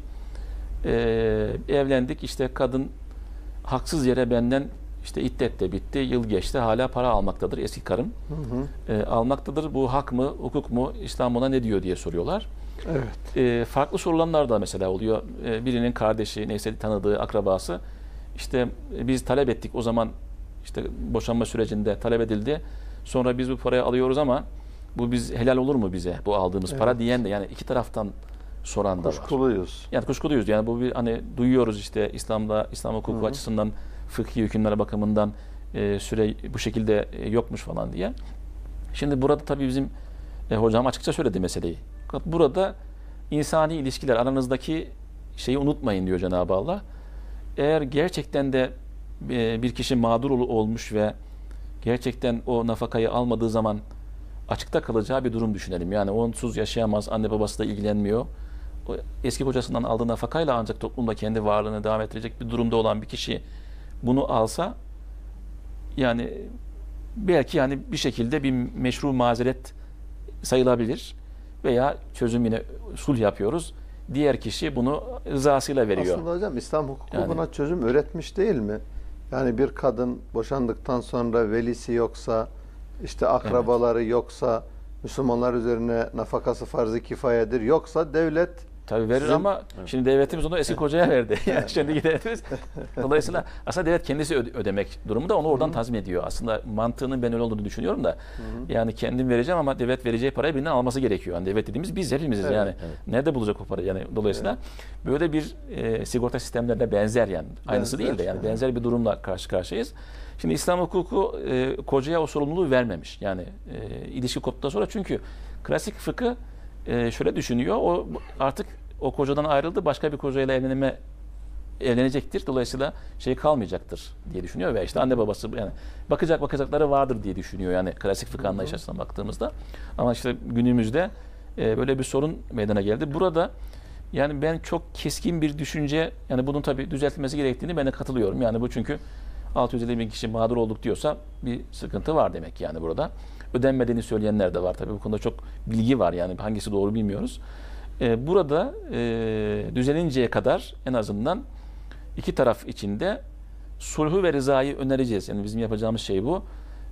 evlendik, işte kadın haksız yere benden işte iddet de bitti, yıl geçti, hala para almaktadır eski karım. Almaktadır. Bu hak mı, hukuk mu, İslam ona ne diyor diye soruyorlar. Evet. Farklı sorulanlar da mesela oluyor. Birinin kardeşi, neyse tanıdığı, akrabası, işte biz talep ettik, o zaman işte boşanma sürecinde talep edildi. Sonra biz bu parayı alıyoruz ama bu biz helal olur mu bize bu aldığımız para diyen de, yani iki taraftan soran da var. Kuşkuluyuz. Yani kuşkuluyuz. Yani bu bir hani duyuyoruz işte İslam hukuku açısından, fıkhi hükümler bakımından süre bu şekilde yokmuş falan diye. Şimdi burada tabii bizim hocam açıkça söyledi meseleyi. Burada insani ilişkiler, aranızdaki şeyi unutmayın diyor Cenab-ı Allah. Eğer gerçekten de bir kişi mağdur olmuş ve gerçekten o nafakayı almadığı zaman açıkta kalacağı bir durum düşünelim. Yani onsuz yaşayamaz, anne babası da ilgilenmiyor. O eski kocasından aldığı nafakayla ancak toplumda kendi varlığını devam ettirecek bir durumda olan bir kişi bunu alsa, yani belki yani bir şekilde bir meşru mazeret sayılabilir veya çözüm, yine sulh yapıyoruz. Diğer kişi bunu rızasıyla veriyor. Aslında hocam İslam hukuku buna çözüm üretmiş değil mi? Yani bir kadın boşandıktan sonra velisi yoksa, işte akrabaları yoksa, Müslümanlar üzerine nafakası farz-ı kifayedir. Yoksa devlet tabii verir ama şimdi devletimiz onu eski kocaya verdi. Yani şimdi devletimiz. Dolayısıyla aslında devlet kendisi ödemek durumunda, onu oradan tazmin ediyor. Aslında mantığının ben öyle olduğunu düşünüyorum da. Yani kendim vereceğim ama devlet vereceği parayı birinden alması gerekiyor. Yani devlet dediğimiz biz hepimiziz yani. Nerede bulacak o parayı? Yani dolayısıyla böyle bir sigorta sistemlerine benzer, yani aynısı değil de yani benzer bir durumla karşı karşıyayız. Şimdi İslam hukuku kocaya o sorumluluğu vermemiş. Yani ilişki koptuktan sonra, çünkü klasik fıkıh şöyle düşünüyor. O artık o kocadan ayrıldı, başka bir kocayla evlenecektir. Dolayısıyla şey kalmayacaktır diye düşünüyor ve işte anne babası, yani bakacakları vardır diye düşünüyor. Yani klasik fıkıh anlayışı açısından baktığımızda. Ama işte günümüzde böyle bir sorun meydana geldi. Burada yani ben çok keskin bir düşünce, yani bunun tabii düzeltilmesi gerektiğini ben de katılıyorum. Yani bu, çünkü 650 bin kişi mağdur olduk diyorsa bir sıkıntı var demek yani burada. Ödenmediğini söyleyenler de var tabii. Bu konuda çok bilgi var, yani hangisi doğru bilmiyoruz. Burada düzelinceye kadar en azından iki taraf içinde sulhu ve rızayı önereceğiz. Yani bizim yapacağımız şey bu.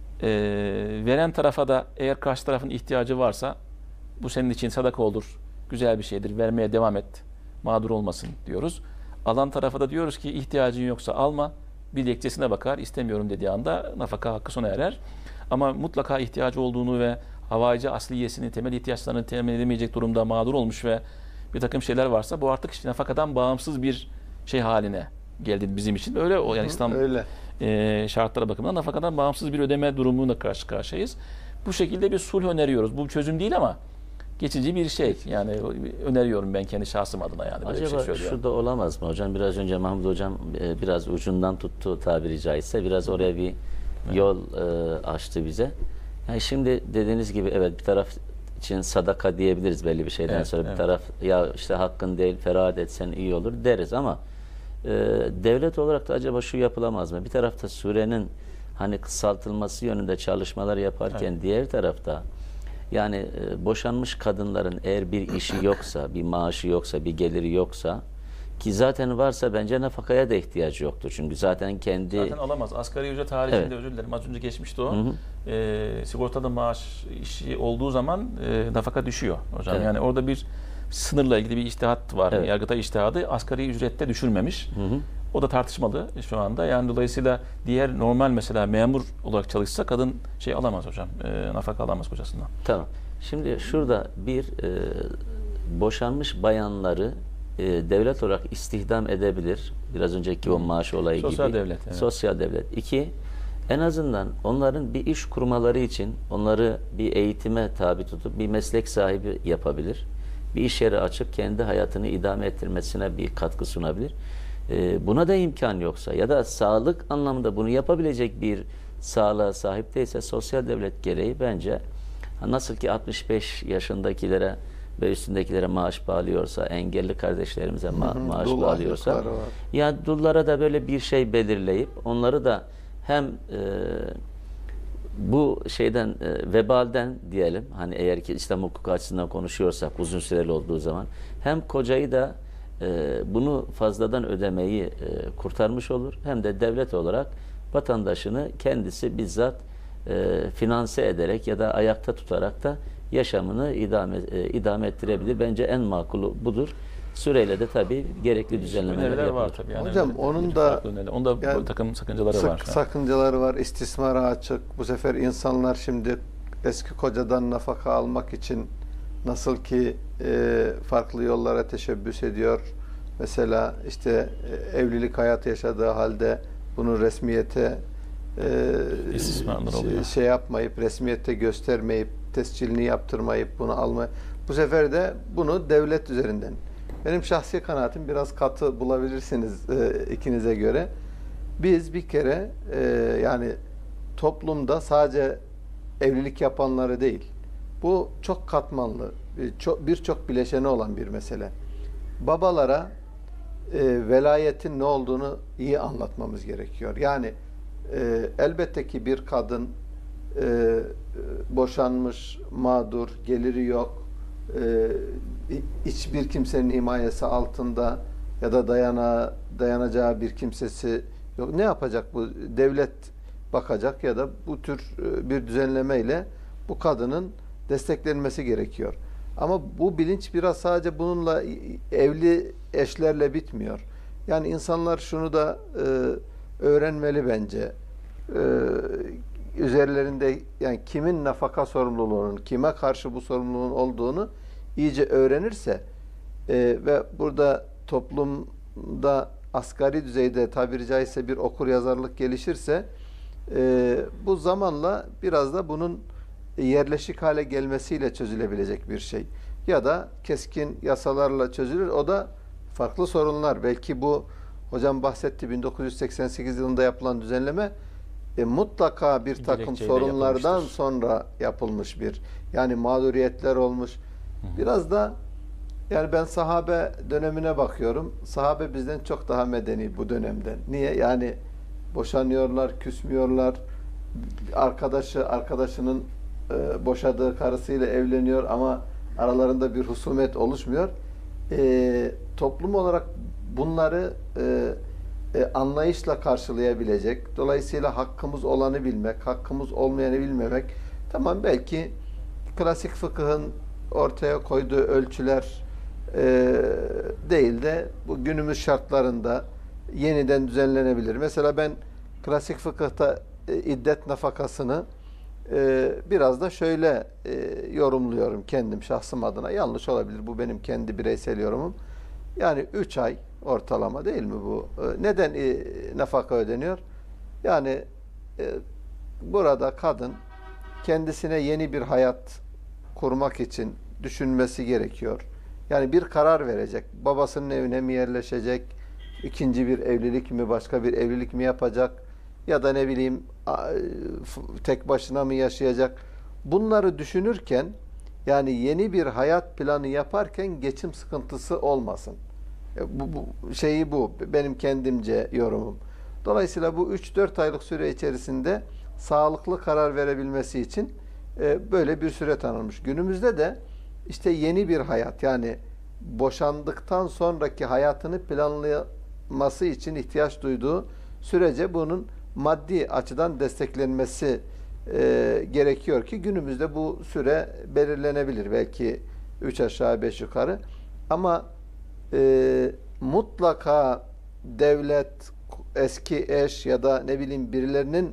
Veren tarafa da eğer karşı tarafın ihtiyacı varsa, bu senin için sadaka olur, güzel bir şeydir, vermeye devam et, mağdur olmasın diyoruz. Alan tarafa da diyoruz ki ihtiyacın yoksa alma, bir dilekçesine bakar, istemiyorum dediği anda nafaka hakkı sona erer. Ama mutlaka ihtiyacı olduğunu ve havaici asliyesini, temel ihtiyaçlarını temin edemeyecek durumda mağdur olmuş ve bir takım şeyler varsa, bu artık işte nafakadan bağımsız bir şey haline geldi bizim için. Öyle o, yani İslam şartlara bakımından nafakadan bağımsız bir ödeme durumuyla karşı karşıyayız. Bu şekilde bir sulh öneriyoruz. Bu çözüm değil ama geçici bir şey. Yani öneriyorum ben kendi şahsım adına, yani böyle acaba bir şey şu da olamaz mı hocam? Biraz önce Mahmut hocam biraz ucundan tuttu tabiri caizse. Biraz oraya bir yol açtı bize. Yani şimdi dediğiniz gibi evet, bir taraf için sadaka diyebiliriz belli bir şeyden sonra. Bir taraf ya işte hakkın değil, ferahat etsen iyi olur deriz ama devlet olarak da acaba şu yapılamaz mı? Bir tarafta sürenin hani kısaltılması yönünde çalışmalar yaparken diğer tarafta yani boşanmış kadınların eğer bir işi yoksa, bir maaşı yoksa, bir geliri yoksa, ki zaten varsa bence nafakaya da ihtiyacı yoktur. Çünkü zaten zaten alamaz. Asgari ücret haricinde, özür dilerim, az önce geçmişti o. Sigortalı maaş işi olduğu zaman nafaka düşüyor hocam. Yani orada bir sınırla ilgili bir içtihat var. Evet. Yargıtay içtihadı asgari ücrette düşürmemiş. Hı hı. O da tartışmalı şu anda. Yani dolayısıyla diğer normal mesela memur olarak çalışsa kadın şey alamaz hocam. Nafaka alamaz kocasından. Tamam. Şimdi şurada bir boşanmış bayanları devlet olarak istihdam edebilir. Biraz önceki o maaş olayı Sosyal gibi. devlet, evet. Sosyal devlet. İki, en azından onların bir iş kurmaları için onları bir eğitime tabi tutup bir meslek sahibi yapabilir. Bir iş yeri açıp kendi hayatını idame ettirmesine bir katkı sunabilir. Buna da imkan yoksa ya da sağlık anlamında bunu yapabilecek bir sağlığa sahip değilse sosyal devlet gereği bence nasıl ki 65 yaşındakilere ve üstündekilere maaş bağlıyorsa, engelli kardeşlerimize maaş Dul bağlıyorsa, aylıkları var. ya dullara da böyle bir şey belirleyip onları da hem bu şeyden vebalden diyelim, hani eğer ki İslam hukuku açısından konuşuyorsak uzun süreli olduğu zaman, hem kocayı da bunu fazladan ödemeyi kurtarmış olur, hem de devlet olarak vatandaşını kendisi bizzat finanse ederek ya da ayakta tutarak da yaşamını idame ettirebilir. Bence en makulu budur. Süreyle de tabii gerekli düzenlemeler Öneriler yapılır. var tabii. Yani Hocam onun da onda yani bir takım sakıncaları var. sakıncaları var. İstismara açık. Bu sefer insanlar şimdi eski kocadan nafaka almak için nasıl ki farklı yollara teşebbüs ediyor. Mesela işte evlilik hayatı yaşadığı halde bunu resmiyete İstismarlar oluyor. şey yapmayıp, resmiyette göstermeyip, tescilini yaptırmayıp bunu alma. Bu sefer de bunu devlet üzerinden. Benim şahsi kanaatim biraz katı bulabilirsiniz ikinize göre. Biz bir kere yani toplumda sadece evlilik yapanları değil, bu çok katmanlı, birçok bileşeni olan bir mesele. Babalara velayetin ne olduğunu iyi anlatmamız gerekiyor. Yani elbette ki bir kadın boşanmış, mağdur, geliri yok, hiçbir kimsenin himayesi altında ya da dayanacağı bir kimsesi yok. Ne yapacak bu? Devlet bakacak ya da bu tür bir düzenlemeyle bu kadının desteklenmesi gerekiyor. Ama bu bilinç biraz sadece bununla evli eşlerle bitmiyor. Yani insanlar şunu da öğrenmeli bence. Üzerlerinde yani kimin nafaka sorumluluğunun, kime karşı bu sorumluluğun olduğunu iyice öğrenirse ve burada toplumda asgari düzeyde tabiri caizse bir okuryazarlık gelişirse bu zamanla biraz da bunun yerleşik hale gelmesiyle çözülebilecek bir şey. Ya da keskin yasalarla çözülür. O da farklı sorunlar. Belki bu hocam bahsetti 1988 yılında yapılan düzenleme mutlaka bir takım Gerekçeyle sorunlardan yapılmıştır. sonra yapılmış bir. Yani mağduriyetler olmuş. Biraz da yani ben sahabe dönemine bakıyorum. Sahabe bizden çok daha medeni bu dönemden. Niye? Yani boşanıyorlar, küsmüyorlar. Arkadaşının boşadığı karısıyla evleniyor ama aralarında bir husumet oluşmuyor. Toplum olarak bunları anlayışla karşılayabilecek. Dolayısıyla hakkımız olanı bilmek, hakkımız olmayanı bilmemek. Tamam, belki klasik fıkıhın ortaya koyduğu ölçüler değil de bu günümüz şartlarında yeniden düzenlenebilir. Mesela ben klasik fıkıhta iddet nafakasını biraz da şöyle yorumluyorum kendim şahsım adına. Yanlış olabilir. Bu benim kendi bireysel yorumum. Yani 3 ay ortalama değil mi bu? Neden nafaka ödeniyor? Yani burada kadın kendisine yeni bir hayat kurmak için düşünmesi gerekiyor. Yani bir karar verecek. Babasının evine mi yerleşecek? İkinci bir evlilik mi, başka bir evlilik mi yapacak? Ya da ne bileyim tek başına mı yaşayacak? Bunları düşünürken yani yeni bir hayat planı yaparken geçim sıkıntısı olmasın. Bu benim kendimce yorumum. Dolayısıyla bu 3-4 aylık süre içerisinde sağlıklı karar verebilmesi için böyle bir süre tanınmış. Günümüzde de işte yeni bir hayat, yani boşandıktan sonraki hayatını planlaması için ihtiyaç duyduğu sürece bunun maddi açıdan desteklenmesi gerekiyor ki günümüzde bu süre belirlenebilir. Belki 3 aşağı 5 yukarı. Ama mutlaka devlet, eski eş ya da ne bileyim birilerinin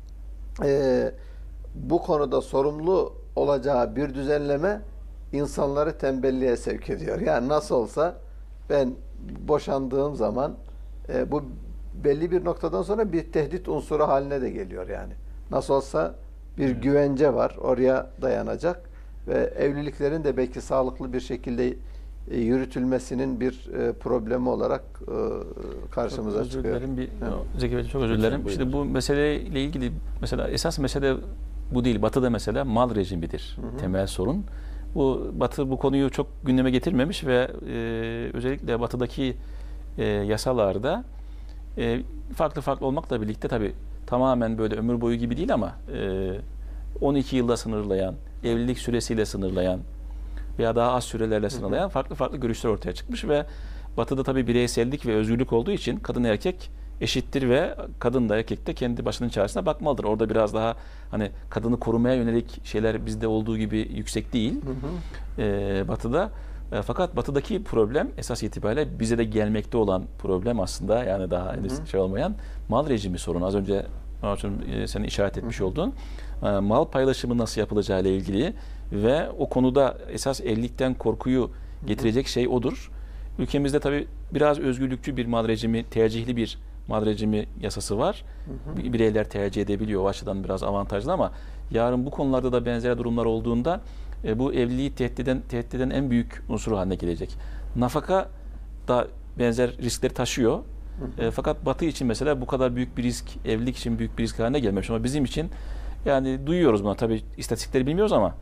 bu konuda sorumlu olacağı bir düzenleme insanları tembelliğe sevk ediyor. Yani nasıl olsa ben boşandığım zaman bu belli bir noktadan sonra bir tehdit unsuru haline de geliyor yani. Nasıl olsa bir güvence var, oraya dayanacak ve evliliklerin de belki sağlıklı bir şekilde yürütülmesinin bir problemi olarak karşımıza Özür çıkıyor. dilerim. Evet. Zeki Bey çok özür dilerim. Buyurun. Şimdi bu meseleyle ilgili mesela esas mesele bu değil. Batı'da mesela mal rejimidir temel sorun. Batı bu konuyu çok gündeme getirmemiş ve özellikle Batı'daki yasalarda farklı farklı olmakla birlikte tabii tamamen böyle ömür boyu gibi değil ama 12 yılda sınırlayan, evlilik süresiyle sınırlayan veya daha az sürelerle sınırlayan farklı farklı görüşler ortaya çıkmış ve Batı'da tabii bireysellik ve özgürlük olduğu için kadın erkek eşittir ve kadın da erkek de kendi başının çaresine bakmalıdır. Orada biraz daha hani kadını korumaya yönelik şeyler bizde olduğu gibi yüksek değil Batı'da. Fakat Batı'daki problem esas itibariyle bize de gelmekte olan problem aslında yani daha henüz şey olmayan mal rejimi sorunu. Az önce senin işaret etmiş olduğun mal paylaşımı nasıl yapılacağı ile ilgili ve o konuda esas evlilikten korkuyu getirecek şey odur. Ülkemizde tabii biraz özgürlükçü bir mal rejimi, tercihli bir mal rejimi yasası var. Bireyler tercih edebiliyor. O açıdan biraz avantajlı ama yarın bu konularda da benzer durumlar olduğunda bu evliliği tehdit eden en büyük unsur haline gelecek. Nafaka da benzer riskleri taşıyor. Fakat Batı için mesela bu kadar büyük bir risk, evlilik için büyük bir risk haline gelmemiş ama bizim için yani duyuyoruz bunu. Tabii istatistikleri bilmiyoruz ama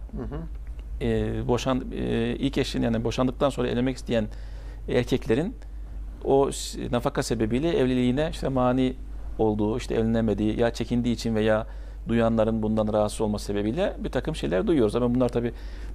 ilk eşin yani boşandıktan sonra evlenmek isteyen erkeklerin o nafaka sebebiyle evliliğine işte mani olduğu, işte evlenemediği ya çekindiği için veya duyanların bundan rahatsız olması sebebiyle bir takım şeyler duyuyoruz. Ama bunlar tabii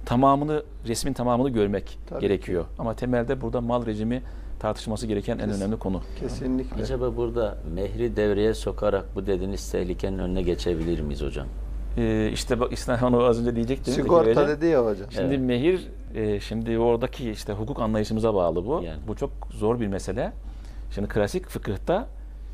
resmin tamamını görmek gerekiyor. Ama temelde burada mal rejimi tartışılması gereken en önemli konu. Kesinlikle. Acaba burada mehri devreye sokarak bu dediğiniz tehlikenin önüne geçebilir miyiz hocam? İşte bak onu az önce diyecektim. Sigorta dedi ya hocam. Şimdi mehir, şimdi oradaki işte hukuk anlayışımıza bağlı bu. Yani. Bu çok zor bir mesele. Şimdi klasik fıkıhta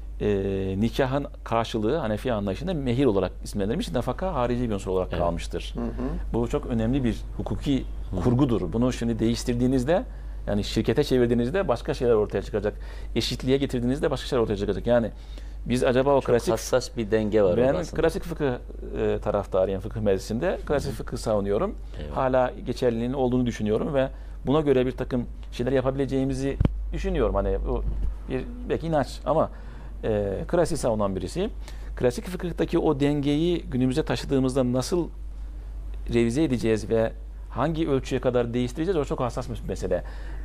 nikahın karşılığı Hanefi anlayışında mehir olarak isimlendirilmiş, nafaka harici bir unsur olarak kalmıştır. Bu çok önemli bir hukuki kurgudur. Bunu şimdi değiştirdiğinizde yani şirkete çevirdiğinizde başka şeyler ortaya çıkacak. Eşitliğe getirdiğinizde başka şeyler ortaya çıkacak. Yani biz acaba o Çok klasik hassas bir denge var ben orada aslında. klasik fıkıh taraftarıyım fıkıh meclisinde. Klasik fıkıh savunuyorum. Eyvallah. Hala geçerliliğinin olduğunu düşünüyorum ve buna göre bir takım şeyler yapabileceğimizi düşünüyorum. Hani bu bir belki inanç ama klasik savunan birisi. Klasik fıkıhtaki o dengeyi günümüze taşıdığımızda nasıl revize edeceğiz ve hangi ölçüye kadar değiştireceğiz o çok hassas bir mesele.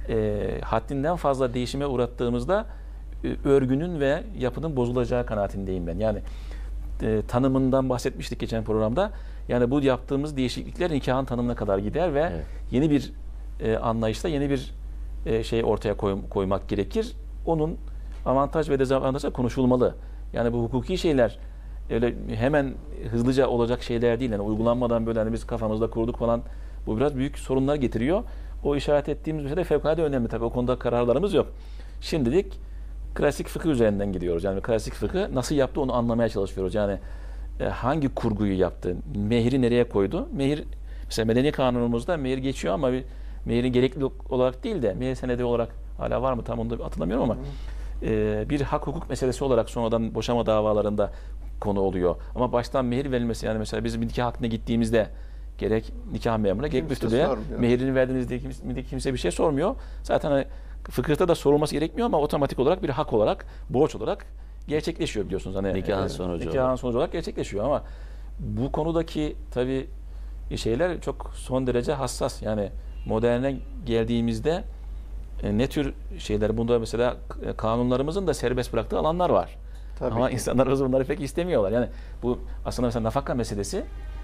Haddinden fazla değişime uğrattığımızda örgünün ve yapının bozulacağı kanaatindeyim ben. Yani tanımından bahsetmiştik geçen programda. Yani bu yaptığımız değişiklikler nikahın tanımına kadar gider ve yeni bir anlayışla yeni bir şey ortaya koymak gerekir. Onun avantaj ve dezavantajları konuşulmalı. Yani bu hukuki şeyler öyle hemen hızlıca olacak şeyler değil. Yani uygulanmadan böyle hani biz kafamızda kurduk falan bu biraz büyük sorunlar getiriyor. O işaret ettiğimiz mesele fevkalade önemli tabii. O konuda kararlarımız yok. Şimdilik klasik fıkıh üzerinden gidiyoruz. Yani klasik fıkıh nasıl yaptı onu anlamaya çalışıyoruz. Yani hangi kurguyu yaptı? Mehri nereye koydu? Mehir mesela medeni kanunumuzda mehir geçiyor ama mehirin gerekli olarak değil de mehir senedi olarak hala var mı tam onu da hatırlamıyorum ama bir hak hukuk meselesi olarak sonradan boşama davalarında konu oluyor. Ama baştan mehir verilmesi yani mesela biz bir nikah hakkına gittiğimizde gerek nikah memuruna gerek müftüye mehirini verdiğinizde kimse bir şey sormuyor. Zaten hani fıkıhta da sorulması gerekmiyor ama otomatik olarak bir hak olarak, borç olarak gerçekleşiyor biliyorsunuz. Hani Nikahın sonucu olarak gerçekleşiyor ama bu konudaki tabii şeyler çok son derece hassas. Yani moderne geldiğimizde ne tür şeyler bunda mesela kanunlarımızın da serbest bıraktığı alanlar var. Tabii ama ki. insanlarımız bunları pek istemiyorlar. Yani bu aslında mesela nafaka meselesi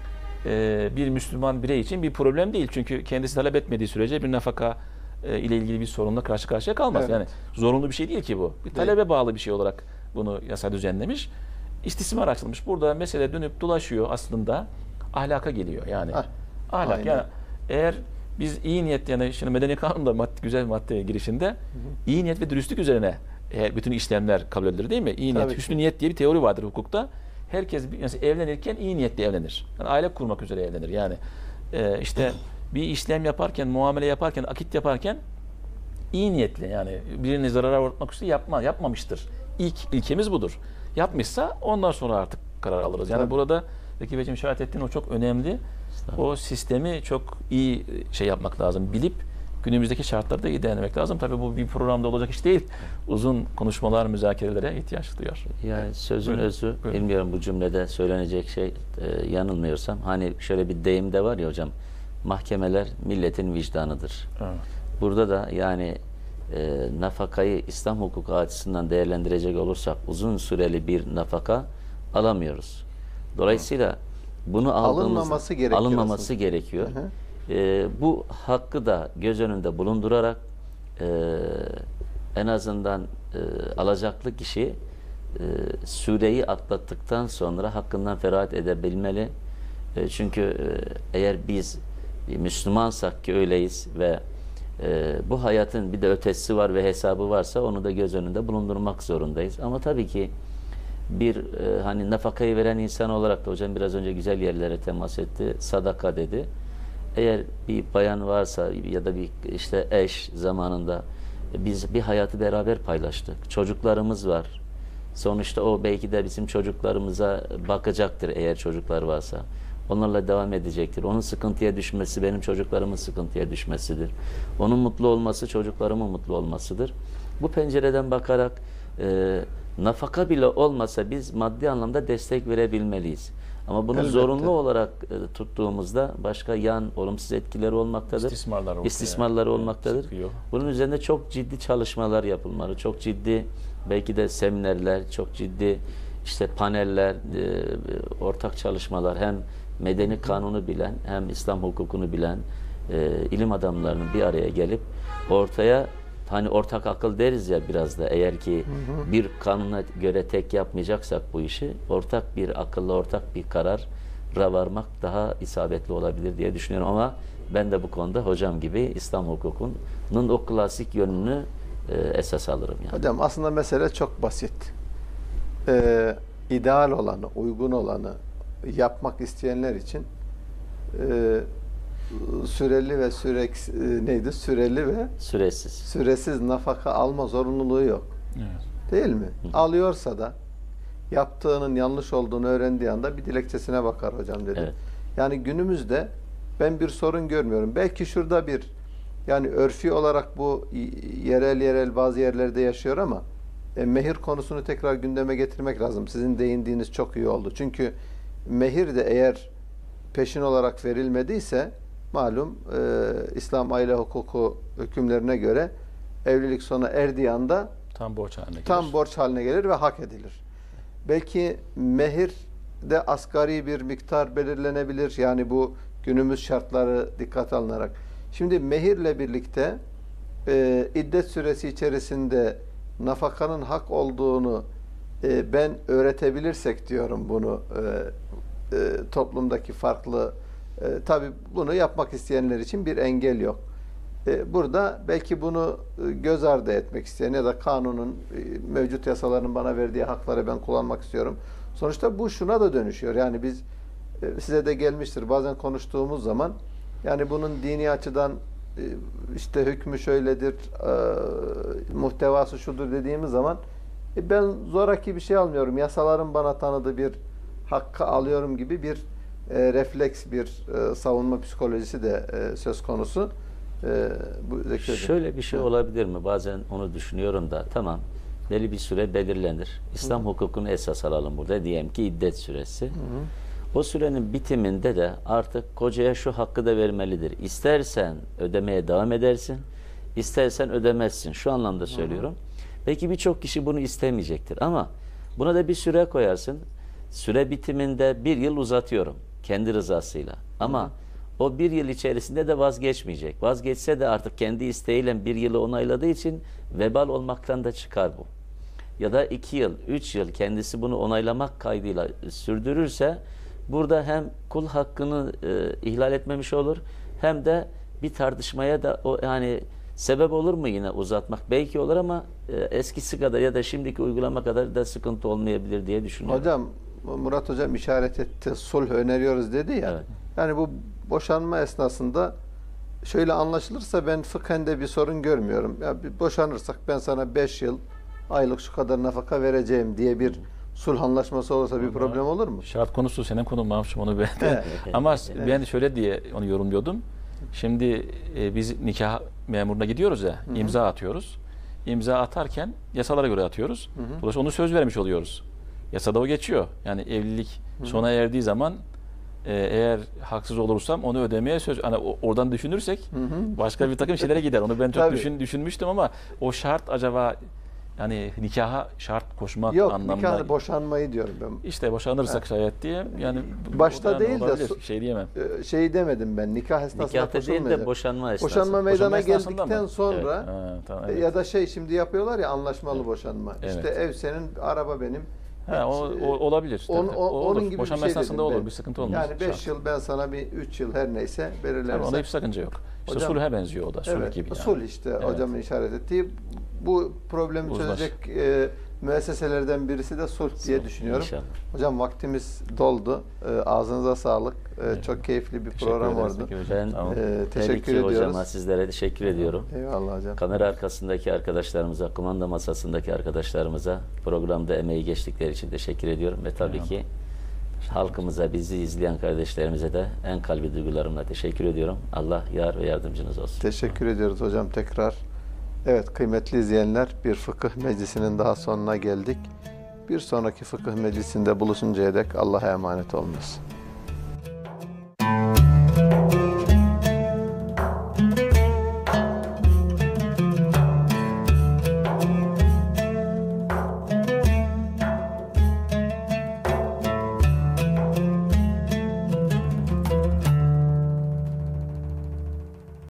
bir Müslüman birey için bir problem değil. Çünkü kendisi talep etmediği sürece bir nafaka ile ilgili bir sorunla karşı karşıya kalmaz. Evet. Yani zorunlu bir şey değil ki bu. Bir talebe bağlı bir şey olarak bunu yasa düzenlemiş. İstismar açılmış. Burada mesele dönüp dolaşıyor aslında ahlaka geliyor. Yani ahlak. aynen. Yani eğer biz iyi niyet, yani şimdi Medeni Kanun'da güzel madde girişinde iyi niyet ve dürüstlük üzerine bütün işlemler kabul edilir değil mi? İyi niyet, Tabii hüsnü ki. niyet diye bir teori vardır hukukta. Herkes mesela evlenirken iyi niyetle evlenir. Yani aile kurmak üzere evlenir. Yani işte bir işlem yaparken, muamele yaparken, akit yaparken iyi niyetli, yani birine zarara uğratmak üzere yapmamıştır. İlk ilkemiz budur. Yapmışsa ondan sonra artık karar alırız. Yani Tabii. burada Zeki Beyciğim işaret ettiğin o çok önemli. O sistemi çok iyi yapmak lazım. Bilip günümüzdeki şartlarda iyi değerlendirmek lazım. Tabii bu bir programda olacak iş değil. Uzun konuşmalar, müzakerelere ihtiyaç duyuyor. Yani sözün Buyurun, özü, buyurun. bilmiyorum bu cümlede söylenecek şey, yanılmıyorsam, hani şöyle bir deyim de var ya hocam, mahkemeler milletin vicdanıdır. Evet. Burada da yani nafakayı İslam hukuku açısından değerlendirecek olursak uzun süreli bir nafaka alamıyoruz. Dolayısıyla bunu Alınmaması gerekiyor alınmaması aslında. gerekiyor. Hı hı. Bu hakkı da göz önünde bulundurarak en azından alacaklı kişi süreyi atlattıktan sonra hakkından feragat edebilmeli. Çünkü eğer biz bir Müslümansak ki öyleyiz ve bu hayatın bir de ötesi var ve hesabı varsa onu da göz önünde bulundurmak zorundayız. Ama tabii ki bir hani nafakayı veren insan olarak da hocam biraz önce güzel yerlere temas etti. Sadaka dedi. Eğer bir bayan varsa ya da bir işte eş zamanında biz bir hayatı beraber paylaştık. Çocuklarımız var. Sonuçta o belki de bizim çocuklarımıza bakacaktır eğer çocuklar varsa. Onlarla devam edecektir. Onun sıkıntıya düşmesi benim çocuklarımın sıkıntıya düşmesidir. Onun mutlu olması çocuklarımın mutlu olmasıdır. Bu pencereden bakarak nafaka bile olmasa biz maddi anlamda destek verebilmeliyiz. Ama bunu Elbette. zorunlu olarak tuttuğumuzda başka yan olumsuz etkileri olmaktadır. İstismarlar ortaya İstismarları olmaktadır. çıkıyor. Bunun üzerinde çok ciddi çalışmalar yapılmalı. Çok ciddi belki de seminerler, çok ciddi işte paneller, ortak çalışmalar, hem medeni kanunu bilen hem İslam hukukunu bilen ilim adamlarının bir araya gelip ortaya, hani ortak akıl deriz ya biraz da, eğer ki bir kanuna göre tek yapmayacaksak bu işi, ortak bir akılla ortak bir karara varmak daha isabetli olabilir diye düşünüyorum. Ama ben de bu konuda hocam gibi İslam hukukunun o klasik yönünü esas alırım yani. Hocam aslında mesele çok basit. İdeal olanı, uygun olanı yapmak isteyenler için süreli ve süreli ve süresiz nafaka alma zorunluluğu yok. Evet. Değil mi? Alıyorsa da yaptığının yanlış olduğunu öğrendiği anda bir dilekçesine bakar hocam dedi. Evet. Yani günümüzde ben bir sorun görmüyorum. Belki şurada bir, yani örfi olarak bu yerel bazı yerlerde yaşıyor ama mehir konusunu tekrar gündeme getirmek lazım. Sizin değindiğiniz çok iyi oldu. Çünkü mehir de eğer peşin olarak verilmediyse malum İslam aile hukuku hükümlerine göre evlilik sona erdiği anda Tam borç haline gelir. tam borç haline gelir ve hak edilir. Belki mehir de asgari bir miktar belirlenebilir. Yani bu günümüz şartları dikkate alınarak. Şimdi mehirle birlikte iddet süresi içerisinde nafakanın hak olduğunu ben öğretebilirsek diyorum bunu toplumdaki farklı tabii bunu yapmak isteyenler için bir engel yok. Burada belki bunu göz ardı etmek isteyen ya da kanunun mevcut yasaların bana verdiği hakları ben kullanmak istiyorum. Sonuçta bu şuna da dönüşüyor. Yani biz size de gelmiştir bazen konuştuğumuz zaman, yani bunun dini açıdan işte hükmü şöyledir, muhtevası şudur dediğimiz zaman ben zoraki bir şey almıyorum. Yasaların bana tanıdığı bir hakkı alıyorum gibi bir refleks, bir savunma psikolojisi de söz konusu. Şöyle bir şey olabilir mi? Bazen onu düşünüyorum da, tamam belli bir süre belirlenir. İslam hukukunu esas alalım burada. Diyelim ki iddet süresi. O sürenin bitiminde de artık kocaya şu hakkı da vermelidir. İstersen ödemeye devam edersin, istersen ödemezsin. Şu anlamda söylüyorum. Belki birçok kişi bunu istemeyecektir ama buna da bir süre koyarsın. Süre bitiminde bir yıl uzatıyorum kendi rızasıyla. Ama o bir yıl içerisinde de vazgeçmeyecek. Vazgeçse de artık kendi isteğiyle bir yılı onayladığı için vebal olmaktan da çıkar bu. Ya da 2 yıl, 3 yıl kendisi bunu onaylamak kaydıyla sürdürürse burada hem kul hakkını ihlal etmemiş olur hem de bir tartışmaya da o yani sebep olur mu yine uzatmak? Belki olur ama eskisi kadar ya da şimdiki uygulama kadar da sıkıntı olmayabilir diye düşünüyorum. Hocam, Murat Hocam işaret etti, sulh öneriyoruz dedi ya. Evet. Yani bu boşanma esnasında şöyle anlaşılırsa ben fıkhen de bir sorun görmüyorum. Ya bir boşanırsak ben sana 5 yıl aylık şu kadar nafaka vereceğim diye bir sulh anlaşması olursa bir problem olur mu? Şart konusu senin konun Mahmut'cum, onu ben de. Ama ben şöyle diye onu yorumluyordum. Şimdi biz nikah memuruna gidiyoruz ya, imza atıyoruz. İmza atarken yasalara göre atıyoruz. Dolayısıyla onu söz vermiş oluyoruz. Yasada o geçiyor. Yani evlilik sona erdiği zaman eğer haksız olursam onu ödemeye söz. Hani oradan düşünürsek başka bir takım şeylere gider. Onu ben çok Tabii. düşünmüştüm ama o şart acaba yani nikaha şart koşmak Yok, anlamda. nikahlı boşanmayı diyorum ben. İşte boşanırsak şayet diye yani Başta yani değil de olabilir, şey diyemem. Şeyi demedim ben, nikah esnasında Nikahta değil de koşulmayacak. boşanma esnasında. Boşanma meydana Boşanma esnasında geldikten mı? sonra Ha, tamam, evet. ya da şimdi yapıyorlar ya anlaşmalı boşanma. Evet. İşte ev senin, araba benim. Ha, o olabilir. Onun Olur. gibi Boşanma bir şey esnasında dedim olur. ben. Bir sıkıntı olmaz. Yani 5 yıl ben sana bir 3 yıl her neyse Tabii belirlerse. onda hiç sakınca yok. İşte Hocam, sulha benziyor o da. Sulh evet, gibi yani. sulh işte Evet. hocamın işaret ettiği. Bu problemi Uzlaş. çözecek müesseselerden birisi de sulh diye düşünüyorum. İnşallah. Hocam vaktimiz doldu. Ağzınıza sağlık. Çok keyifli bir Teşekkür program ederiz oldu. Zeki Hocam. Ben Tamam. her Teşekkür iki ediyoruz. hocama, sizlere teşekkür ediyorum. Eyvallah hocam. Kamera arkasındaki arkadaşlarımıza, kumanda masasındaki arkadaşlarımıza programda emeği geçtikleri için teşekkür ediyorum ve tabii ki halkımıza, bizi izleyen kardeşlerimize de en kalbi duygularımla teşekkür ediyorum. Allah yar ve yardımcınız olsun. Teşekkür ediyoruz hocam tekrar. Evet kıymetli izleyenler, bir fıkıh meclisinin daha sonuna geldik. Bir sonraki fıkıh meclisinde buluşuncaya dek Allah'a emanet olunuz.